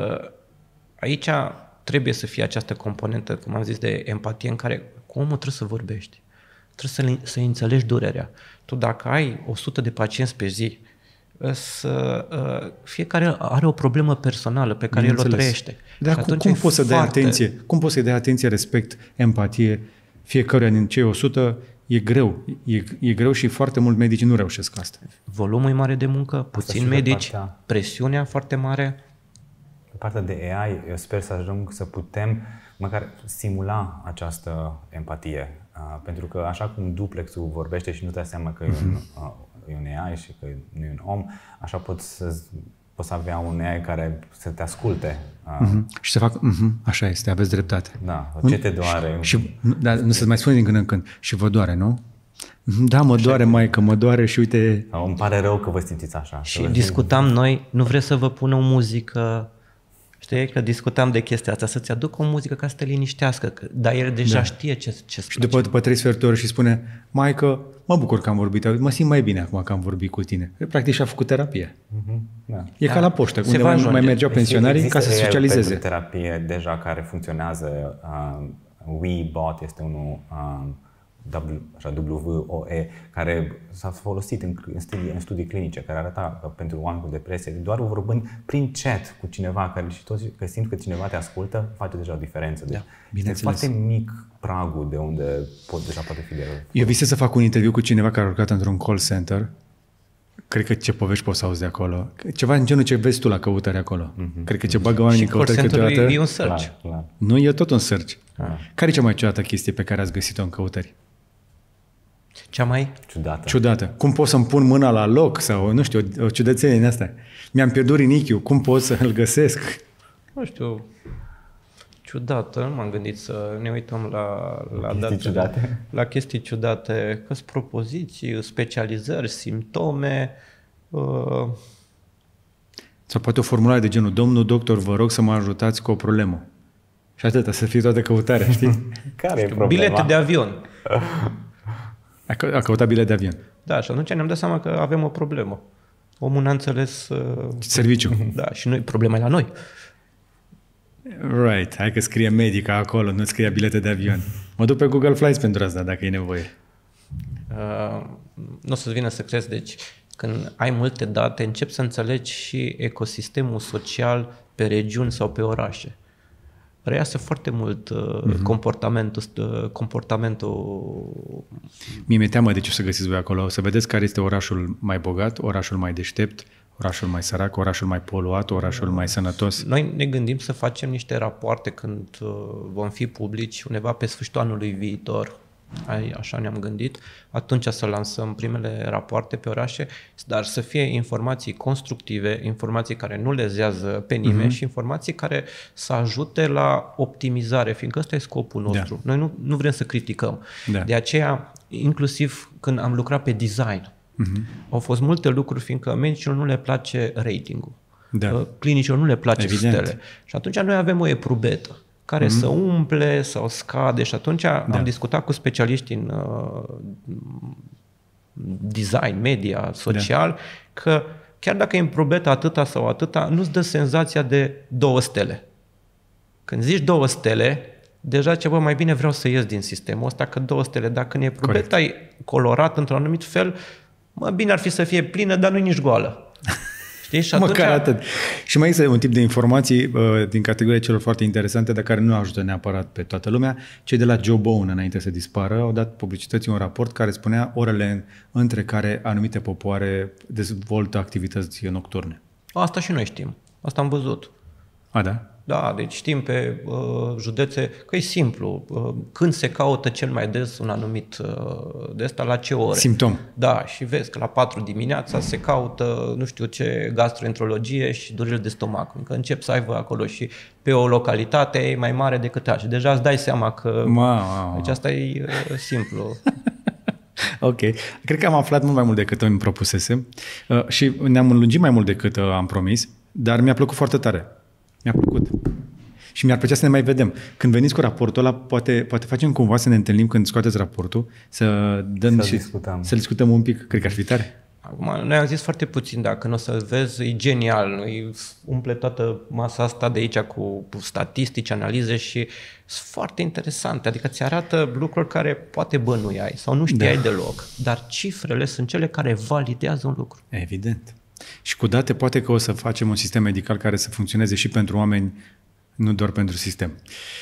Aici trebuie să fie această componentă, cum am zis, de empatie în care cu omul trebuie să vorbești. Trebuie să, să înțelegi durerea. Tu dacă ai o sută de pacienți pe zi, să, fiecare are o problemă personală pe care el o trăiește. Dar cum, cum poți să dai foarte... atenție, cum poți să-i dai atenție, respect, empatie fiecăruia din cei o sută? E greu. E, e greu și foarte mulți medici nu reușesc asta. Volumul e mare de muncă, puțini medici, partea... presiunea foarte mare. Pe partea de A I, eu sper să ajung să putem măcar simula această empatie. Uh, pentru că așa cum duplexul vorbește și nu-ți dai seama că uh-huh. e, un, uh, e un A I și că nu e un om, așa poți să, poți să avea un A I care să te asculte. Uh. Uh-huh. Și să facă, uh-huh, așa este, aveți dreptate. Da, ce te doare? Și, și, dar nu să-ți mai spune din când în când. Și vă doare, nu? Da, mă doare, maică, mă doare și uite... Sau, îmi pare rău că vă simțiți așa. Și discutam noi, nu vreți să vă pun o muzică... Știi că discutam de chestia asta, să-ți aduc o muzică ca să te liniștească, dar el deja da. știe ce ce Și după, după trei sferturi de oră și spune, maică, mă bucur că am vorbit, mă simt mai bine acum că am vorbit cu tine. Practic și-a făcut terapie. Mm-hmm. Da. E da. ca la poștă, unde mai, mai mergeau pensionarii ca să socializeze. Există terapie deja care funcționează, uh, WeBot este unul... Uh, W O E, care s-a folosit în, în, studii, în studii clinice, care arăta că pentru oameni cu depresie, doar vorbând prin chat cu cineva, care și toți că simt că cineva te ascultă, face deja o diferență. Deci da, este foarte mic pragul de unde pot, deja poate fi de rău. Eu visez să fac un interviu cu cineva care a lucrat într-un call center. Cred că ce povești poți să auzi de acolo. Ceva în genul ce vezi tu la căutare acolo. Mm-hmm. Cred că ce bagă oamenii în căutare câteodată... E un search. Clar, clar. Nu, e tot un search. Ah. Care e cea mai ciudată chestie pe care ați găsit-o în căutări? Cea mai? Ciudată. Ciudată. Cum pot să-mi pun mâna la loc sau, nu știu, o, o ciudățenie din asta. Mi-am pierdut rinichiul, cum pot să-l găsesc? Nu știu, ciudată, nu m-am gândit să ne uităm la, la, chestii, date, ciudate. la chestii ciudate, că-s propoziții, specializări, simptome. Uh... Sau poate o formulare de genul, domnul doctor, vă rog să mă ajutați cu o problemă. Și atâta, să fie toată căutarea, știi? Care e problema? Bilete de avion. A, că, a căutat bilet de avion. Da, și atunci ne-am dat seama că avem o problemă. Omul n-a înțeles... Uh... Serviciu. Da, și noi, problema e la noi. Right, hai că scrie medica acolo, nu scrie bilete de avion. Mă duc pe Google Flights pentru asta, dacă e nevoie. Uh, nu o să-ți vină să crezi, deci când ai multe date, începi să înțelegi și ecosistemul social pe regiuni sau pe orașe. Reiasă foarte mult uh, mm-hmm. comportamentul, uh, comportamentul... Mi-e mi-e teamă de ce o să găsiți voi acolo. O să vedeți care este orașul mai bogat, orașul mai deștept, orașul mai sărac, orașul mai poluat, orașul mai sănătos. Noi ne gândim să facem niște rapoarte când uh, vom fi publici undeva pe sfârșitul anului viitor, așa ne-am gândit, atunci să lansăm primele rapoarte pe orașe, dar să fie informații constructive, informații care nu lezează pe nimeni uh-huh. și informații care să ajute la optimizare, fiindcă ăsta e scopul nostru. Da. Noi nu, nu vrem să criticăm. Da. De aceea, inclusiv când am lucrat pe design, uh-huh. au fost multe lucruri, fiindcă medicilor nu le place ratingul. Da. Clinicilor nu le place Evident. Stele. Și atunci noi avem o eprubetă care mm-hmm. să umple sau scade și atunci da. Am discutat cu specialiști în uh, design, media, social, da. Că chiar dacă e împrobeta atâta sau atâta, nu-ți dă senzația de două stele. Când zici două stele, deja ceva mai bine vreau să ies din sistemul ăsta, că două stele, dacă ne împrobeta e colorat într-un anumit fel, mă, bine ar fi să fie plină, dar nu e nici goală. Și atunci... Măcar atât. Și mai este un tip de informații uh, din categoria celor foarte interesante, dar care nu ajută neapărat pe toată lumea. Cei de la Jawbone, înainte să dispară, au dat publicității un raport care spunea orele între care anumite popoare dezvoltă activități nocturne. Asta și noi știm. Asta am văzut. A, da? Da, deci știm pe uh, județe că e simplu. Uh, când se caută cel mai des un anumit uh, de ăsta, la ce ore? Simptom. Da, și vezi că la patru dimineața se caută, nu știu ce, gastroenterologie și dureri de stomac. Încă încep să aibă acolo și pe o localitate e mai mare decât așa. Deja îți dai seama că... Ma, ma, ma. Deci asta e uh, simplu. Ok. Cred că am aflat mult mai mult decât îmi propusesem uh, și ne-am înlungit mai mult decât uh, am promis, dar mi-a plăcut foarte tare. Mi-a plăcut. Și mi-ar plăcea să ne mai vedem. Când veniți cu raportul ăla, poate, poate facem cumva să ne întâlnim când scoateți raportul, să dăm să și discutăm. să discutăm un pic. Cred că ar fi tare. Acum, noi am zis foarte puțin, dacă nu o să vezi, e genial. Noi umple toată masa asta de aici cu statistici, analize și sunt foarte interesante. Adică ți arată lucruri care poate bănuiai sau nu știai da. Deloc, dar cifrele sunt cele care validează un lucru. Evident. Și cu date poate că o să facem un sistem medical care să funcționeze și pentru oameni, nu doar pentru sistem.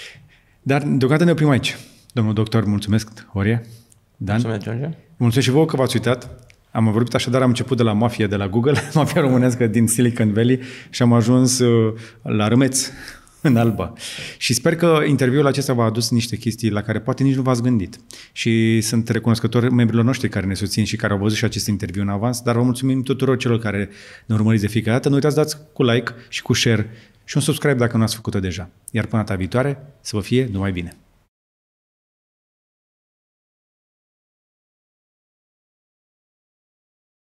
Dar deocamdată ne oprim aici. Domnul doctor, mulțumesc, Horia. Dan. Mulțumesc, George. Mulțumesc și vouă că v-ați uitat. Am vorbit așadar, am început de la mafia de la Google, mafia românească din Silicon Valley și am ajuns la Râmeț, în Alba. Și sper că interviul acesta v-a adus niște chestii la care poate nici nu v-ați gândit. Și sunt recunoscător membrilor noștri care ne susțin și care au văzut și acest interviu în avans, dar vă mulțumim tuturor celor care ne urmăriți de fiecare dată. Nu uitați, dați cu like și cu share și un subscribe dacă nu ați făcut-o deja. Iar până data viitoare, să vă fie numai bine!